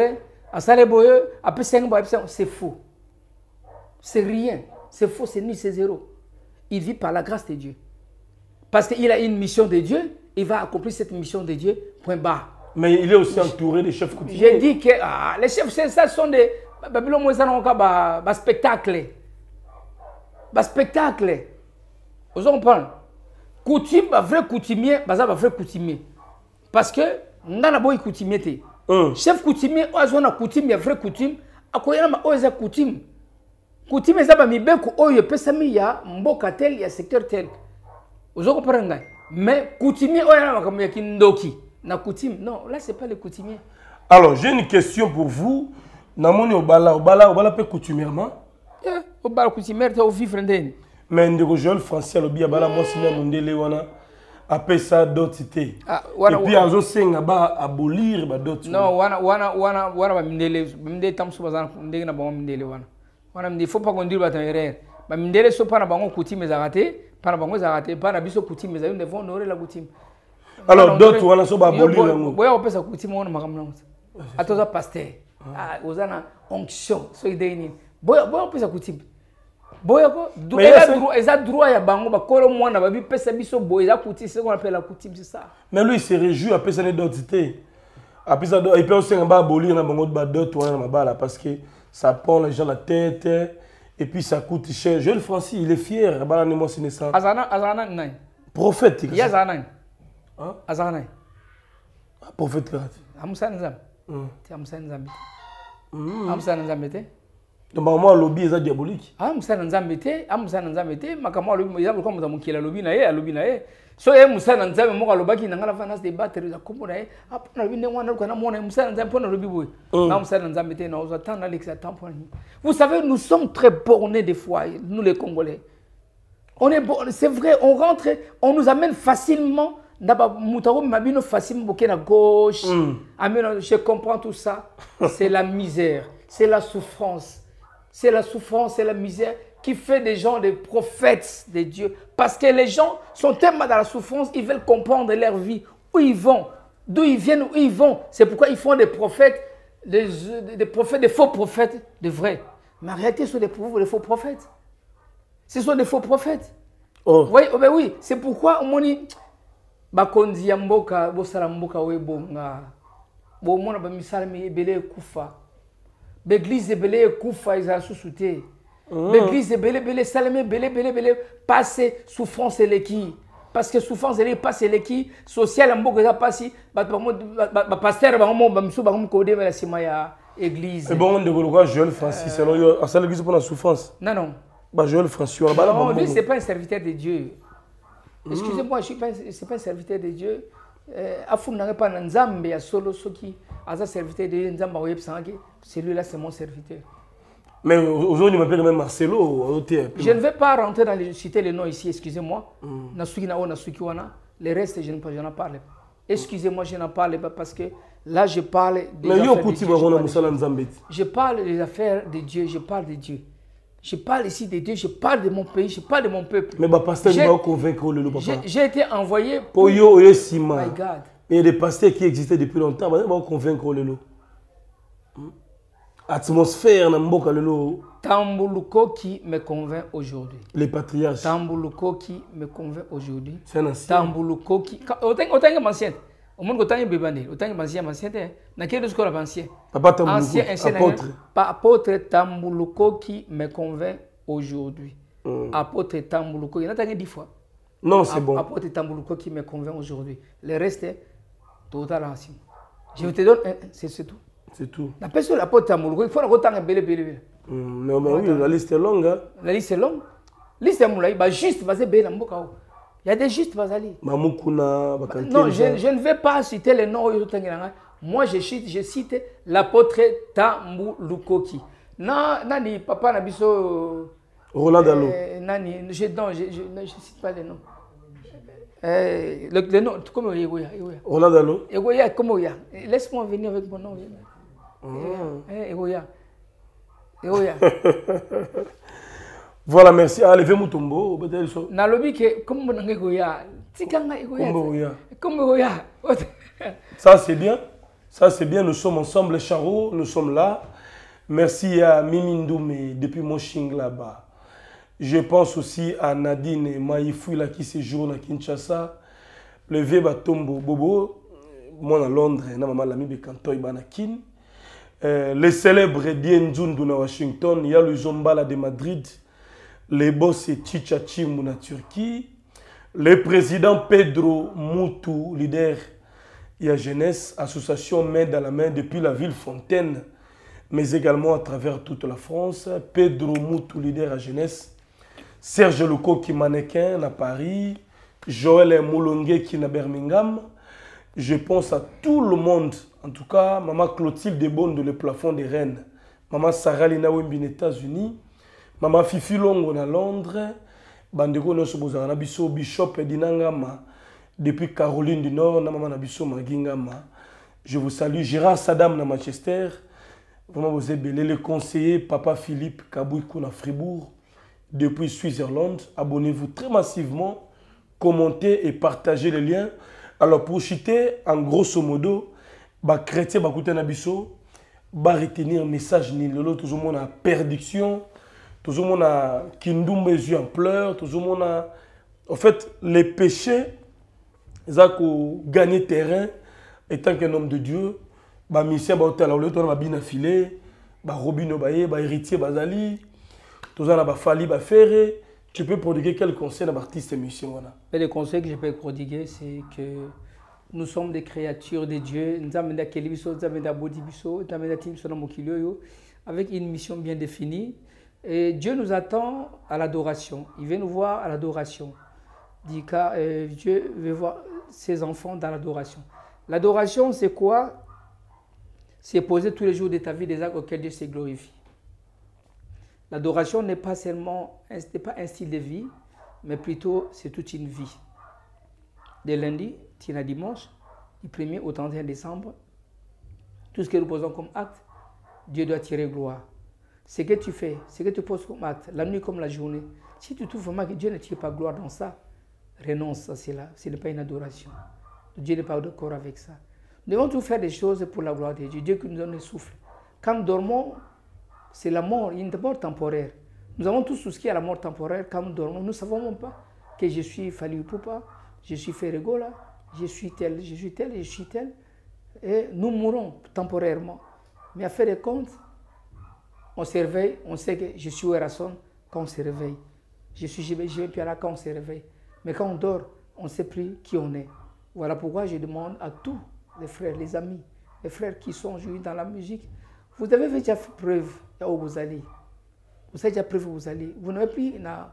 A: C'est faux. C'est rien. C'est faux, c'est nul, c'est zéro. Il vit par la grâce de Dieu. Parce qu'il a une mission de Dieu, il va accomplir cette mission de Dieu, point barre.
B: Mais il est aussi entouré des chefs coutumiers.
A: J'ai dit que ah, les chefs, ça sont des spectacles. Des spectacles. Vous comprenez? Coutume, vrai coutumier, c'est un vrai coutumier. Parce que, on a un coutumier. Mm. Chef coutumier, on a coutume, il y a vrai coutume. Ako yana ma oza coutume. Coutume ça ba mi beko oyo pesa mi ya mboka tel ya secteur tel. Ozo comprendre. Mais coutumier oyo na comme ya kindoki. Na coutume, non, là c'est pas le coutumier.
B: Alors, j'ai une question pour vous. Namoni obala obala obala pe coutumièrement.
A: Eh, obala coutumière ta au vivre ndeni.
B: Mais ndeko Joël Français lobi abala mo sina mondele wana. Après ça, d'autres étaient. Ah, et puis, ils ont essayé d'abolir d'autres.
A: Non, wana wana wana wana ba mindele mindele tamsu bazana ndenge na bango mindele wana. Wana il faut pas qu'on dise ba erreur. Ba mindele so pana bango coutume za raté, pana bango za raté, pana biso coutume za ils vont honorer la coutume.
B: Alors d'autres wana so ba abolir yango.
A: Boya opesa coutume wana makamna. Atoza pasteur. Ah, ozana onction so ideni. Boya boya opesa coutume. Boyako, ils ont droit à bango, ba kolo mwana ba bi pesa biso boy, ils ont coutume, c'est ce qu'on appelle la coutume, c'est ça.
B: Mais lui il se réjouit après ça d'identité. Après ça il peut aussi abolir na bango ba d'autres wana mabala parce que ça prend les gens la tête et puis ça coûte cher. Joël Francis, il est fier, bala ne mo sinesa.
A: Azana azana nai.
B: Prophète.
A: Il y a azana.
B: Hein?
A: Azana.
B: Prophète gratuit.
A: Amusa nzam. Ti amusa nzam. Amusa nzam te.
B: Donc, maman, le lobby est diabolique.
A: Ah, Moussa Nanzambe te, ah Moussa Nanzambe te, makama lobby, ya comme dans mukila lobby na ye, a lobby na ye. So ye Moussa Nanzambe mo lobaki na ngala vanas débattre za kombo na ye. Ah, na lobby ndengwa na kana mona Moussa Nanzambe pona lobby boy. Na Moussa Nanzambe te na oza tanda l'exa temps. Vous savez, nous sommes très bornés des fois, nous les Congolais. On est bon, c'est vrai, on rentre, on nous amène facilement. Facilement facilement à gauche. Mm. Je comprends tout ça. C'est la misère, c'est la souffrance. C'est la souffrance, c'est la misère qui fait des gens des prophètes de Dieu. Parce que les gens sont tellement dans la souffrance, ils veulent comprendre leur vie, où ils vont, d'où ils viennent, où ils vont. C'est pourquoi ils font des prophètes, des, des prophètes, des faux prophètes, de vrais. Mais en réalité, ce sont des, des faux prophètes. Ce sont des faux prophètes. Oh. Oui, oh ben oui, c'est pourquoi on dit bakonzi ya mboka bosala mboka webonga bomona ba misala me ebele kufa l'église ebele kufa isa susute l'église ebele bele salame bele bele bele passer souffrance eleki parce que souffrance eleki passe eleki social mboka za passi ba ba pasteur ba mo ba msu ba mo ko de la sima ya église.
B: Et bon on de quoi Joël Francis c'est là à ça l'église pour la souffrance.
A: Non non.
B: Bah Joël Francis là
A: bas. Non, lui c'est pas un serviteur de Dieu. Excusez-moi, je ne suis pas un serviteur de Dieu. Afou n'a pas un Nzambe à solo soki, à un serviteur de Dieu, Nzamba Oyeb Sangue, celui-là c'est mon serviteur.
B: Mais aujourd'hui, il m'appelle même Marcelo.
A: Je ne vais pas rentrer dans les citer les noms ici, excusez-moi. Nasuki Nao, Nasuki Wana. Le reste, je n'en parle pas. Excusez-moi, je n'en parle pas parce que là, je parle des affaires de Dieu. Je parle des affaires de Dieu, je parle de Dieu. Je parle ici de Dieu, je parle de mon pays, je parle de mon peuple.
B: Mais le pasteur ne va pas convaincre le papa.
A: J'ai été envoyé
B: pour...
A: Oh
B: my God. Mais il y a des pasteurs qui existaient depuis longtemps, mais ne va pas convaincre le lot. Atmosphère, Namboka le lot.
A: Tambuluko qui me convainc aujourd'hui.
B: Les patriarches.
A: Tambuluko qui me convainc aujourd'hui.
B: C'est un ancien.
A: Tambuluko qui... Autant que ancien. Au monde autant que bébé, autant que ancien, ancien. Dans quel score ancien?
B: Papa Tambuluko, apôtre.
A: Apôtre Tambuluko qui me convainc aujourd'hui. Mm. Apôtre Tambuluko, il y en a dix fois.
B: Non, c'est bon.
A: Apôtre Tambuluko qui me convainc aujourd'hui. Le reste est total ancien. Je te donne un, c'est tout.
B: C'est tout.
A: La personne de l'apôtre Tambuluko, il faut autant que bébé, bébé.
B: Mais oui, la liste est longue. Hein?
A: La liste est longue. La liste est longue. Bah juste, vas-y, bébé, Namboka. Il y a des justes, Bazali.
B: Mamukuna,
A: non, je, je ne vais pas citer les noms. Moi, je cite, je cite l'apôtre Tambulukoki. Non, nani, papa Nabiso.
B: Roland Dalo.
A: Euh, nani, je ne je, je, je cite pas les noms. Euh, le, le nom, comment il y a
B: Roland Dalo.
A: Egoya, comment il y a laisse-moi venir avec mon nom. Egoya. Egoya.
B: Voilà, merci. Allez, fais Moutombo.
A: Nalobi que comme on a Egoya. Tikanga Egoya. Comme Egoya.
B: Ça, c'est bien. Ça, c'est bien. Nous sommes ensemble, Charo. Nous sommes là. Merci à Mimindoume depuis Moshing là-bas. Je pense aussi à Nadine Maïfouila qui séjourne à Kinshasa. Le vieux Batombo Bobo. Moi, à Londres, na maman l'ami Bekantoy Banakin. Euh, le célèbre Dien Zundu à Washington. Il y a le Zombala de Madrid. Le boss est Chichachimou en Turquie. Le président Pedro Moutou, leader de la jeunesse, association main dans la main depuis la ville Fontaine, mais également à travers toute la France. Pedro Moutou, leader de la jeunesse. Serge Loko qui est mannequin à Paris. Joël Moulongue qui est à Birmingham. Je pense à tout le monde. En tout cas, maman Clotilde Bonde, le plafond des Rennes. Maman Sarah Lina Wembi, États-Unis. Maman Fifi Longo à Londres. Bandeko no soboza na biso Bishop Dinangama depuis Caroline du Nord na maman na biso Magingama. Je vous salue Gérard Sadam na Manchester. Vraiment vous êtes belé le conseiller Papa Philippe Kabouikou na Fribourg depuis Switzerland. Abonnez-vous très massivement, commentez et partagez les liens. Alors pour citer en grosso modo ba chrétien ba kouté na biso ba retenir message ni lolo tout le monde a perdition. Tout le monde a Kindoum mes yeux en pleurs, tout le monde a... En fait, les péchés, ils ont gagné terrain, étant qu'un homme de Dieu, bah mission bah hôtel, le temps bah bien affilé, bah Robino Baye, bah héritier Bazali, tout ça bah Fali bah faire. Tu peux prodiguer quel conseil à l'artiste mission voilà.
A: Le conseil que je peux prodiguer, c'est que nous sommes des créatures de Dieu. Nous avons des Kelibiso, nous avons des Bodibiso, nous avons des Timsono Mokilio, avec une mission bien définie. Et Dieu nous attend à l'adoration. Il veut nous voir à l'adoration. Euh, Dieu veut voir ses enfants dans l'adoration. L'adoration, c'est quoi? C'est poser tous les jours de ta vie des actes auxquels Dieu se glorifie. L'adoration n'est pas seulement n'est pas un style de vie, mais plutôt c'est toute une vie. De lundi à dimanche, du premier au trente et un décembre, tout ce que nous posons comme acte, Dieu doit tirer gloire. Ce que tu fais, ce que tu poses comme acte, la nuit comme la journée, si tu trouves vraiment que Dieu ne tire pas gloire dans ça, renonce à cela. Ce n'est pas une adoration. Dieu n'est pas d'accord avec ça. Nous devons tout faire des choses pour la gloire de Dieu. Dieu qui nous donne le souffle. Quand nous dormons, c'est la mort, une mort temporaire. Nous avons tous souscrit à la mort temporaire quand nous dormons. Nous ne savons même pas que je suis Fali Poupa, je suis Ferregola, je suis tel, je suis tel, je suis tel. Et nous mourons temporairement. Mais à faire des comptes, on se réveille, on sait que je suis Ouerasson quand on se réveille. Je suis J B Piala quand on se réveille. Mais quand on dort, on ne sait plus qui on est. Voilà pourquoi je demande à tous les frères, les amis, les frères qui sont aujourd'hui dans la musique, vous avez déjà fait preuve où vous allez. Vous avez déjà preuve où vous allez. Vous n'avez plus na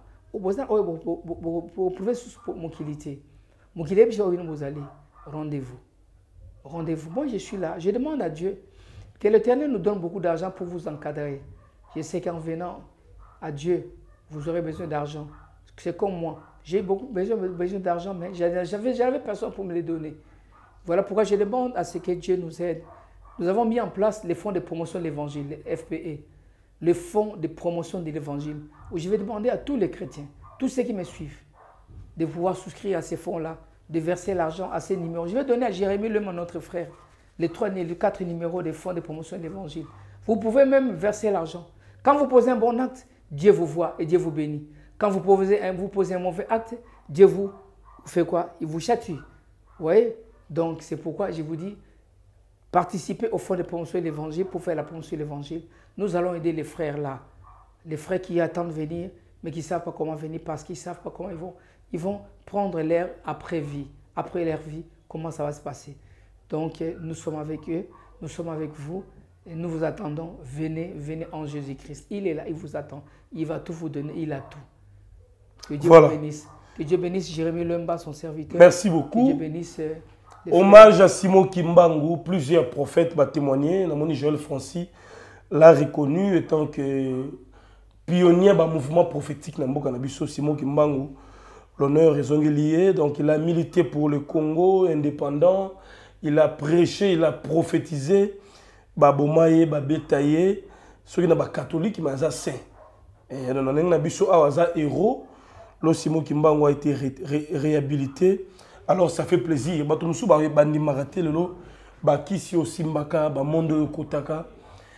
A: pour prouver mon qualité. Mon qualité, vous allez. Rendez-vous. Rendez-vous. Moi, je suis là. Je demande à Dieu que l'Éternel nous donne beaucoup d'argent pour vous encadrer. Je sais qu'en venant à Dieu, vous aurez besoin d'argent. C'est comme moi. J'ai beaucoup besoin, besoin d'argent, mais j'avais personne pour me les donner. Voilà pourquoi je demande à ce que Dieu nous aide. Nous avons mis en place les fonds de promotion de l'Évangile, les F P E, le fonds de promotion de l'Évangile, où je vais demander à tous les chrétiens, tous ceux qui me suivent, de pouvoir souscrire à ces fonds-là, de verser l'argent à ces numéros. Je vais donner à Jérémie, le notre frère, les trois, les quatre numéros des fonds de promotion de l'Évangile. Vous pouvez même verser l'argent. Quand vous posez un bon acte, Dieu vous voit et Dieu vous bénit. Quand vous posez un, vous posez un mauvais acte, Dieu vous fait quoi? Il vous chatouille. Vous voyez? Donc, c'est pourquoi je vous dis, participez au fonds de promotion de l'Évangile pour faire la promotion de l'Évangile. Nous allons aider les frères là. Les frères qui attendent venir, mais qui ne savent pas comment venir parce qu'ils ne savent pas comment ils vont. Ils vont prendre l'air après vie. Après leur vie, comment ça va se passer. Donc, nous sommes avec eux, nous sommes avec vous. Et nous vous attendons. Venez, venez en Jésus-Christ. Il est là, il vous attend. Il va tout vous donner, il a tout. Que Dieu voilà. vous bénisse. Que Dieu bénisse Jérémie Lemba, son serviteur.
B: Merci beaucoup.
A: Que Dieu bénisse. Euh,
B: Hommage à Simon Kimbangu. Plusieurs prophètes m'ont témoigné. Namoni Joël Francis l'a reconnu étant que pionnier du mouvement prophétique Namboka Nabiso. Simon Kimbangu, l'honneur est lié. Donc il a milité pour le Congo indépendant. Il a prêché, il a prophétisé. Babomaye, babetaye. Ceux qui sont catholiques, ils sont saints. Et dans Nabiso, il a héros. Le Simon Kimbangu a été ré ré réhabilité. Alors ça fait plaisir. Batumsu ba bandi maraté lelo ba kisi osimbaka ba mondo kotaka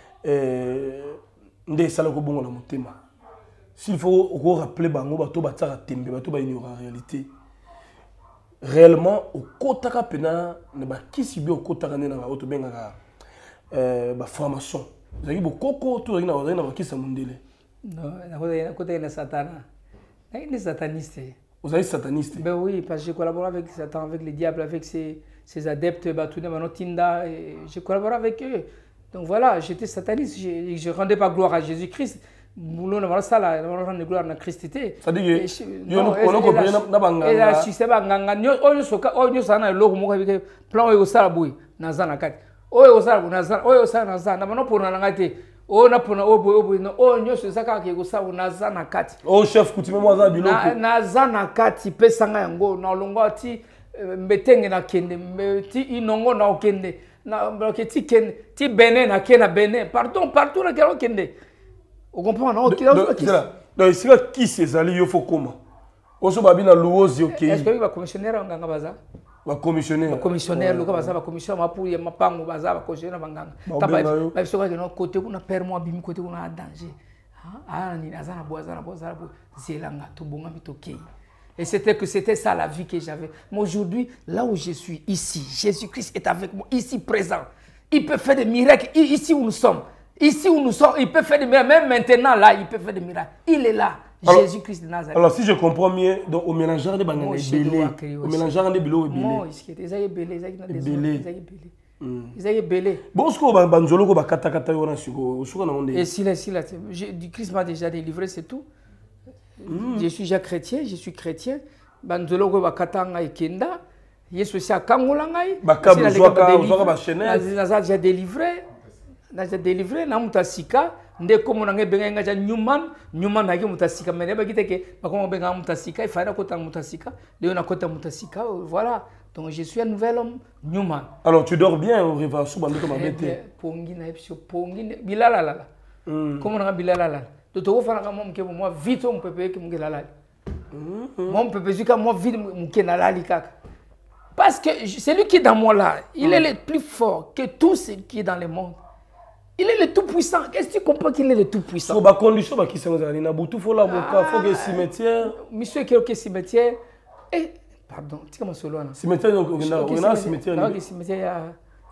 B: euh ndé sala ko bongo na motema. S'il faut rappeler bango bato bataka tembe bato ba ignorer la réalité. Réellement au kotaka pena ne ba kisi bi au kotaka na ba auto bengaka euh ba formation. Zaki bo koko to na na ba kisa mundele.
A: Non, na kotaka kotaka na satana. Ni sataniste.
B: Vous êtes sataniste?
A: Ben oui, parce que je collabore avec Satan, avec les diables, avec ses, ses adeptes, Manotinda, et je collabore avec eux. Donc voilà, j'étais sataniste, je ne rendais pas gloire à Jésus-Christ. Nous avons ça là, nous rendons gloire à Christ.
B: C'est-à-dire que nous
A: avons compris. Et là, je sais pas, nous avons dit, plan est au salaboui, Nazana Kat. Oh, au salaboui, Nazana, oh, au salaboui, Nazana, nous pour nous oh na pona obo obo no oh nyoso saka ke kusa unaza na kati
B: oh chef kutimé moi za biloko
A: na naza na kati pesa nga yango na longo ti mbetenge na kende ti inongo na okende na bloqué ti kende ti bene na kena bene pardon partout na kero kende on comprend non qui
B: là donc ici qui ces alliés il faut comment oso babina louozi OK
A: est-ce que va commissionnaire nganga baza
B: ba commissionnaire
A: ba commissionnaire luka baza ba commissionnaire mapuri mapango baza ba commissionnaire banganga taba ba biso ka no côté kuna père moi bimi côté kuna danger ah ni azana boza na boza bo zelanga to bonga mitoke. Et c'était que c'était ça la vie que j'avais. Mais aujourd'hui, là où je suis ici, Jésus-Christ est avec moi ici présent. Il peut faire des miracles ici où nous sommes. Ici où nous sommes, il peut faire des miracles. Même maintenant là, il peut faire des miracles. Il est là. Jésus-Christ de Nazareth.
B: Alors, si je comprends mieux, donc au mélangeant des bananes belé, au mélangeant des bilo belé.
A: Moi, ils sont belé, ils sont belé. Ils sont belé.
B: Bon, ce qu'on va banjolo ko bakata kata yona suko, suko na onde.
A: Et si là, si là, du Christ m'a déjà délivré, c'est tout. Je suis déjà chrétien, je suis chrétien. Banjolo ko bakata ngai kenda. Yesu aussi à Kangola ngai.
B: Bakabu zoaka, zoaka ba chenel.
A: Naza déjà délivré. Naza délivré na mutasika. Nde comme on a benga ngaja Newman, Newman na ki mutasika mais ba kiteke ba comme benga mutasika, il fallait kota mutasika, leo na kota mutasika, voilà. Donc je suis un nouvel homme Newman.
B: Alors tu dors bien au riva sous bande comme bête.
A: Pongi na epsio pongi bilala la. Comme on a bilala la. De to fana ka mom ke moi vite on peut payer que mon la. Mon peut payer que moi vite mon ke na la kaka. Parce que c'est lui qui est dans moi là, il est le plus fort que tout ce qui est dans le monde. Il est le tout-puissant. Qu'est-ce que tu comprends qu'il est le tout-puissant?
B: Sur la condition, qui sont dans la boutou, il faut la boca, il faut que cimetière.
A: Monsieur qui est au cimetière. Eh, pardon, tu comment solo là?
B: Cimetière, on a un cimetière.
A: Non, le cimetière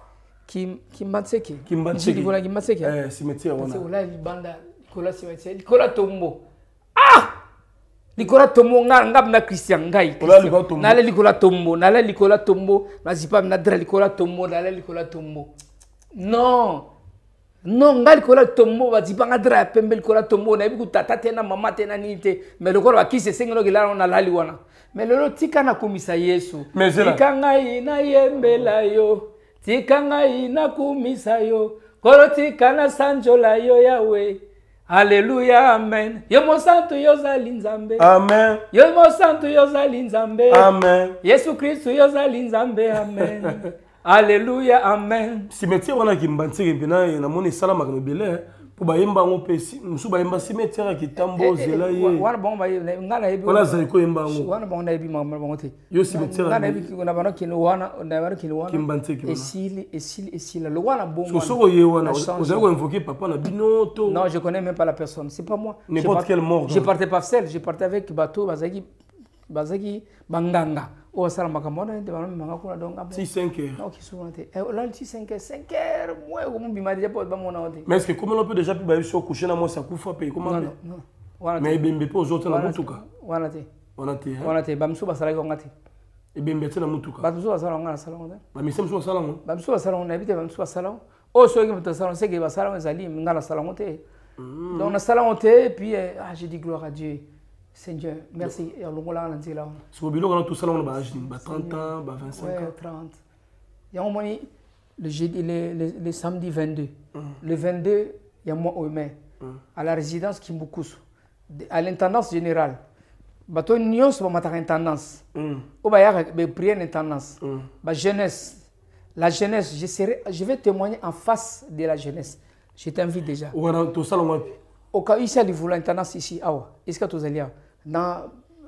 A: qui qui m'atseke.
B: Qui m'atseke.
A: Voilà, qui m'atseke.
B: Eh, cimetière, on a.
A: C'est là, il banda, Nicolas cimetière, Nicolas Tombo. Ah! Nicolas Tombo, nga nga na Christian ngai. Nale Nicolas Tombo, nale Nicolas Tombo, na zipa na dra Nicolas Tombo, nale Nicolas Tombo. Non. Non, ngali kola tombo ba dibanga dra pembe kola tombo na biku tata tena mama tena nite mais le kola ki se sengelo gila na lali wana mais le tika na kumisa Yesu tika ngai na yembela yo tika ngai na kumisa yo kolo tika na sanjola yo yawe Alléluia, amen. Yo mo santo yo zali nzambe.
B: Amen.
A: Yo mo santo yo zali nzambe.
B: Amen.
A: Yesu Kristo yo zali nzambe. Amen. Alléluia, amen.
B: Cimetière wana ki mbantseke mpena na moni sala makano belé pour bayemba ngo pesi musu bayemba cimetière ki tambo zela ye.
A: Wana bon ba ngana yebi.
B: Wana zali ko yemba ngo.
A: Wana bon na yebi mama bon te.
B: Yo cimetière
A: ngana yebi na bana kino wana na bana kino wana.
B: Ki mbantseke wana.
A: Esili esili esili le wana bon.
B: So soko ye wana vous avez invoqué papa na binoto.
A: Non, je connais même pas la personne, c'est pas moi.
B: N'importe quel mort.
A: Je partais pas seul, je partais avec bateau bazaki bazaki banganga. Oh, ça m'a commandé de ma maman qu'on a donc
B: six cinq heures.
A: Ok, souvent t'es. Eh, là six cinq heures, cinq heures. Moi, comment bima déjà pas mon nom.
B: Mais est-ce que comment on peut déjà plus bailler sur coucher dans moi ça coupe payer comment?
A: Non non.
B: Mais bembe pas aux autres na mutuka.
A: Wana te.
B: Wana te.
A: Wana te bamsu basala ko ngati.
B: Et bembe te na mutuka.
A: Bamsu basala ngana salon.
B: Ba mi semso salon.
A: Bamsu basala on habite bamsu basala. Oh, so que salon c'est que basala on zali ngana salon te. Donc na salon te puis ah j'ai dit gloire à Dieu. Seigneur, merci. Et on l'a dit là.
B: Sur le bilan, on a tout ça, on a trente ans, vingt-cinq ans.
A: trente. Il y a un moment, le, jeudi, le, le, le samedi vingt-deux. Mm. Le vingt-deux, il y a moi au mai. Mm. À la résidence Kimbukousu. À l'intendance générale. Bateau Nyon, c'est ma intendance. Ou bah, il y a prière d'intendance. La jeunesse. La jeunesse, je, serai, je vais témoigner en face de la jeunesse. Je t'invite déjà.
B: Ou alors, tout ça, on a.
A: Au cas où il y a l'intendance ici, est-ce que tu as dit dans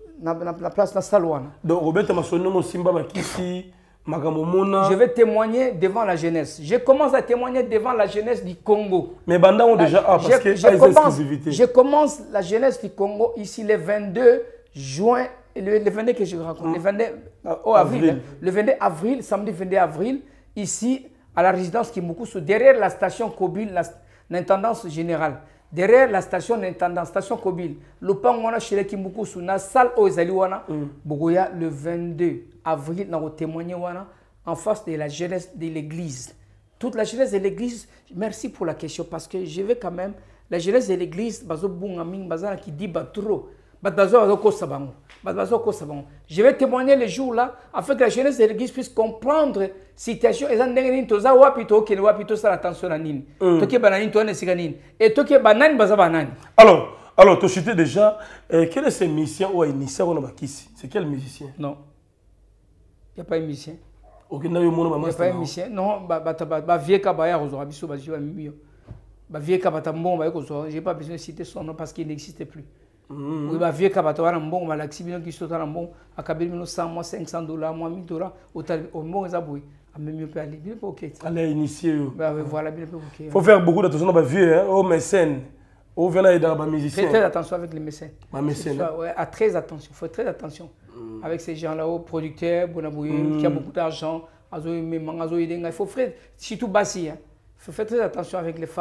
A: la place de Salouana.
B: Donc, Robert, tu as sonné Simba Bakisi, Magamomona.
A: Je vais témoigner devant la jeunesse. Je commence à témoigner devant la jeunesse du Congo.
B: Mais Banda ont déjà ah, parce que
A: je, commence, je commence la jeunesse du Congo ici le vingt-deux juin, le, le vingt-deux que je raconte, mmh. le vingt-deux oh, avril, avril. Le vingt-deux avril, samedi vingt-deux avril, ici à la résidence Kimbukousu, derrière la station Kobil, l'intendance générale. Derrière la station d'intendance, station Kobil, le pan on a chez les Kimbukousu, na salle aux Aliwana, Bogoya le vingt-deux avril, na témoigné wana en face de la jeunesse de l'église. Toute la jeunesse de l'église, merci pour la question parce que je vais quand même la jeunesse de l'église, bazo bungaming bazana qui dit batro, bazo bazo ko sabango, bazo ko sabango. Je vais témoigner le jour là afin que la jeunesse de l'église puisse comprendre situation et ndengeni toza wapi to ke wapi to sala attention à nini. To ke banani to ne siganini et to ke banani baza banani.
B: Alors, alors tu citais déjà euh, quel est ce musicien ou initié on a Kisi? C'est quel musicien?
A: Non. Il y a pas un musicien.
B: OK, na yo mono
A: mama. Il y a pas un musicien. Non, ba ba ba vie ka ba ya rozo biso ba jiwa mimio. Ba vie ka ba tambo ba ko so, j'ai pas besoin de citer son nom parce qu'il n'existe plus. Oui, bah vieux kabato wana mbongo malaxi bino ki sota na mbongo akabeli mino cent mois cinq cents dollars mois mille dollars au au mbongo za boui a même mieux pas aller bien OK.
B: Allez initier.
A: Bah voilà bien OK.
B: Faut faire beaucoup d'attention dans vieux hein, aux mécènes. Au venant et dans les musiciens.
A: Faites très attention avec les mécènes.
B: Ma mécène.
A: Ouais, à très attention, faut très attention mm. avec ces gens là aux producteurs bonaboué mm. qui a beaucoup d'argent, azo même azo il faut faire surtout bassi hein. Faut faire très attention avec les femmes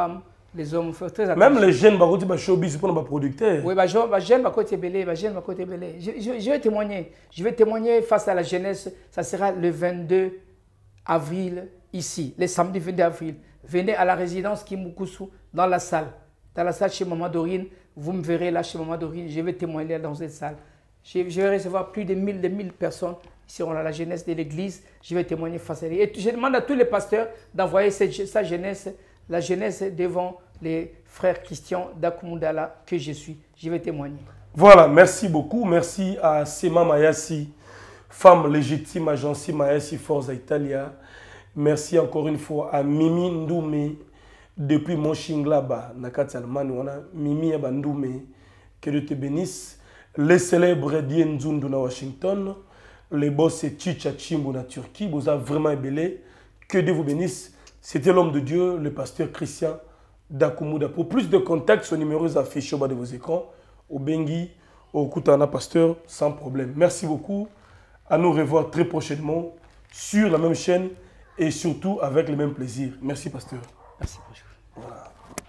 A: Les hommes font très attention.
B: Même les jeunes, bah, bah, showbiz pour nos producteurs.
A: Oui, bah, je, bah, jeune, bah, côté belé, bah, jeune, bah, côté belé. Je, je, je vais témoigner. Je vais témoigner face à la jeunesse. Ça sera le vingt-deux avril ici, le samedi vingt-deux avril. Venez à la résidence Kimukusu dans la salle. Dans la salle chez Maman Dorine. Vous me verrez là chez Maman Dorine. Je vais témoigner dans cette salle. Je, je vais recevoir plus de mille, de mille personnes. Ils seront là, la jeunesse de l'église. Je vais témoigner face à elle. Et je demande à tous les pasteurs d'envoyer sa jeunesse, la jeunesse devant les frères Christian d'Akumudala que je suis. Je vais témoigner.
B: Voilà, merci beaucoup. Merci à Sema Mayasi, femme légitime, agence Mayasi Forza Italia. Merci encore une fois à Mimi Ndoumé, depuis Mönchengladbach, Nakati Allemagne, on a Mimi Ndoumé, que Dieu te bénisse. Les célèbres Dien Nzundu na Washington, les boss Chicha Chimbo na Turquie, vous avez vraiment ébélé. Que Dieu vous bénisse. C'était l'homme de Dieu, le pasteur Christian d'Akumuda. Pour plus de contacts, son numéro est affiché au bas de vos écrans. Au Bengi, au Koutana Pasteur, sans problème. Merci beaucoup. À nous revoir très prochainement sur la même chaîne et surtout avec le même plaisir. Merci, Pasteur.
A: Merci, bonjour.
B: Voilà.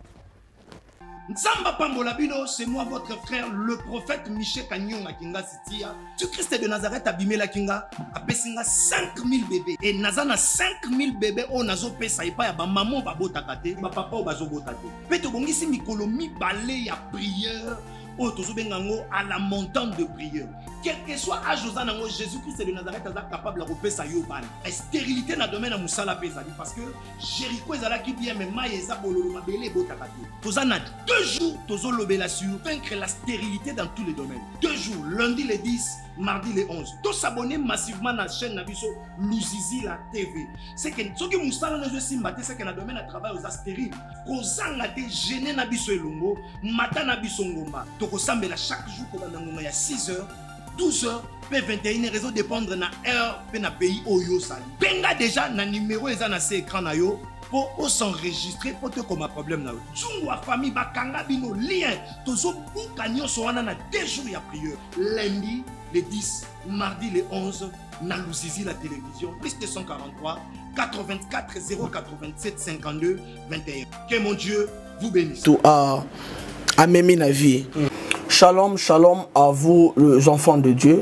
C: Nzamba Pambola Bino, c'est moi votre frère, le prophète Michel Kagnon à Kinga Sitia. Tu Christ de Nazareth abîmé la Kinga, a Pessinga cinq mille bébés. Et Nazana cinq mille bébés, on a zo pesa et pas ya ba maman ba botakate, ba papa ba zo botate. Peto bongisi mikolo mi balé ya prière. À la montante de prière. Quel que soit âge aux Jésus-Christ de Nazareth est capable de repérer sa yoban. La stérilité n'a domaine à Moussala Pesadi parce que Jéricho est là qui vient mais Maïsa Bololo Mabele Botakati. Tozana deux jours, Tozo Lobela sur vaincre la stérilité dans tous les domaines. Deux jours, lundi le dix, mardi le onze. Tous s'abonner massivement à la chaîne Nabiso Louzizi la T V. C'est que ce qui Moussala ne se simbaté, c'est que la domaine à travail aux astériles. Kozanga te gêné Nabiso Elongo, Mata Nabiso Ngomba. Tokosambela chaque jour comme il y a six heures, douze heures, P vingt et un raison dépendre na heure, pe na pays Oyo Sali. Benga déjà na numéro et na ces écrans na yo pour s'enregistrer pour te comme un problème na yo. Tungwa famille bakanga bino lien tozo bukanyo so wana na deux jours ya prière. Lundi le dix, mardi le onze, na Louzizi la télévision, plus deux cent quarante-trois quatre-vingt-quatre zéro quatre-vingt-sept cinquante-deux vingt et un. Que mon Dieu vous bénisse.
D: Tout à à Mémi na vie. Shalom, shalom à vous les enfants de Dieu.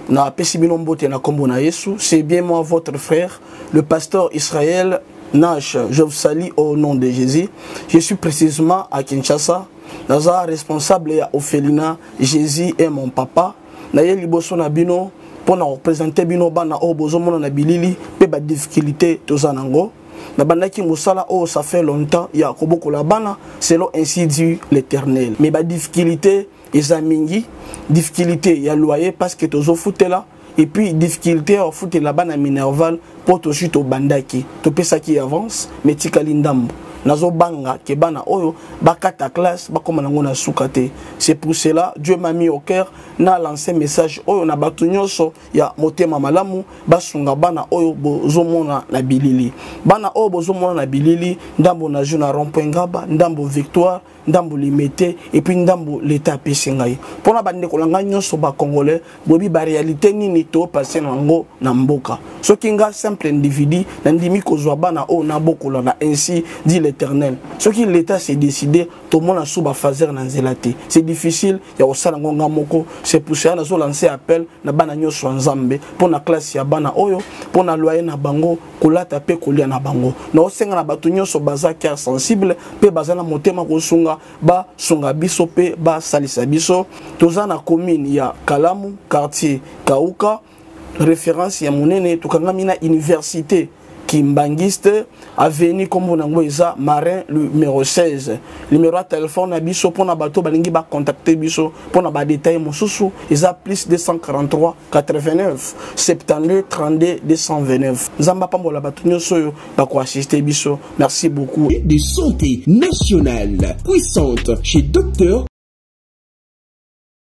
D: C'est bien moi votre frère, le pasteur Israël Nash. Je vous salue au nom de Jésus. Je suis précisément à Kinshasa. Naza responsable à Ophelina. Jésus est mon papa. Naye liboso na bino pour na représenter bino bana o bozomo na bilili pe ba difficulté tozanango. Na bandaki musala oh ça fait longtemps ya koboko la bana selon ainsi dit l'Éternel. Mais ba difficulté ezamingi difficulté ya loyer parce que tozo foutela et puis difficulté au foot là-bas na minerval pour to chute au bandaki to pesa qui avance mais tikali ndambo nazo banga ke bana oyo bakata classe bakoma nango na sukate. C'est pour cela Dieu m'a mis au cœur na lancé message oyo na batu nyonso ya motema malamu basunga bana oyo bozomona na bilili bana oyo bozomona na bilili ndambo na juna rompengaba ndambo victoire ndambo limité et puis ndambo l'état pesingai pona bande kolanga nyonso ba congolais bobi ba réalité nini to passer nango na mboka soki nga simple individu na ndimi kozwa bana o na bokola na ainsi dit l'Éternel soki l'état s'est décidé to mona suba fazer na nzelate c'est difficile ya osala ngonga moko. C'est pour ça na zo lancer appel na bana nyonso nzambe pona classe ya bana oyo pona loyer na bango kolata pe kolia na bango na osenga na batu nyonso baza cœur sensible pe baza na motema kosunga ba sunga biso pe ba salisa biso toza na commune ya Kalamu quartier Kauka référence ya monene tukangami na université Kimbangiste avenue comme nango eza Marin numéro seize numéro de téléphone na biso pona bato balingi ba contacter biso pona ba détail mosusu eza plus deux cent quarante-trois quatre-vingt-neuf soixante-douze trente-deux deux cent vingt-neuf nzamba pambola bato nyonso yo ba ko assister biso. Merci beaucoup.
E: De santé nationale puissante chez Docteur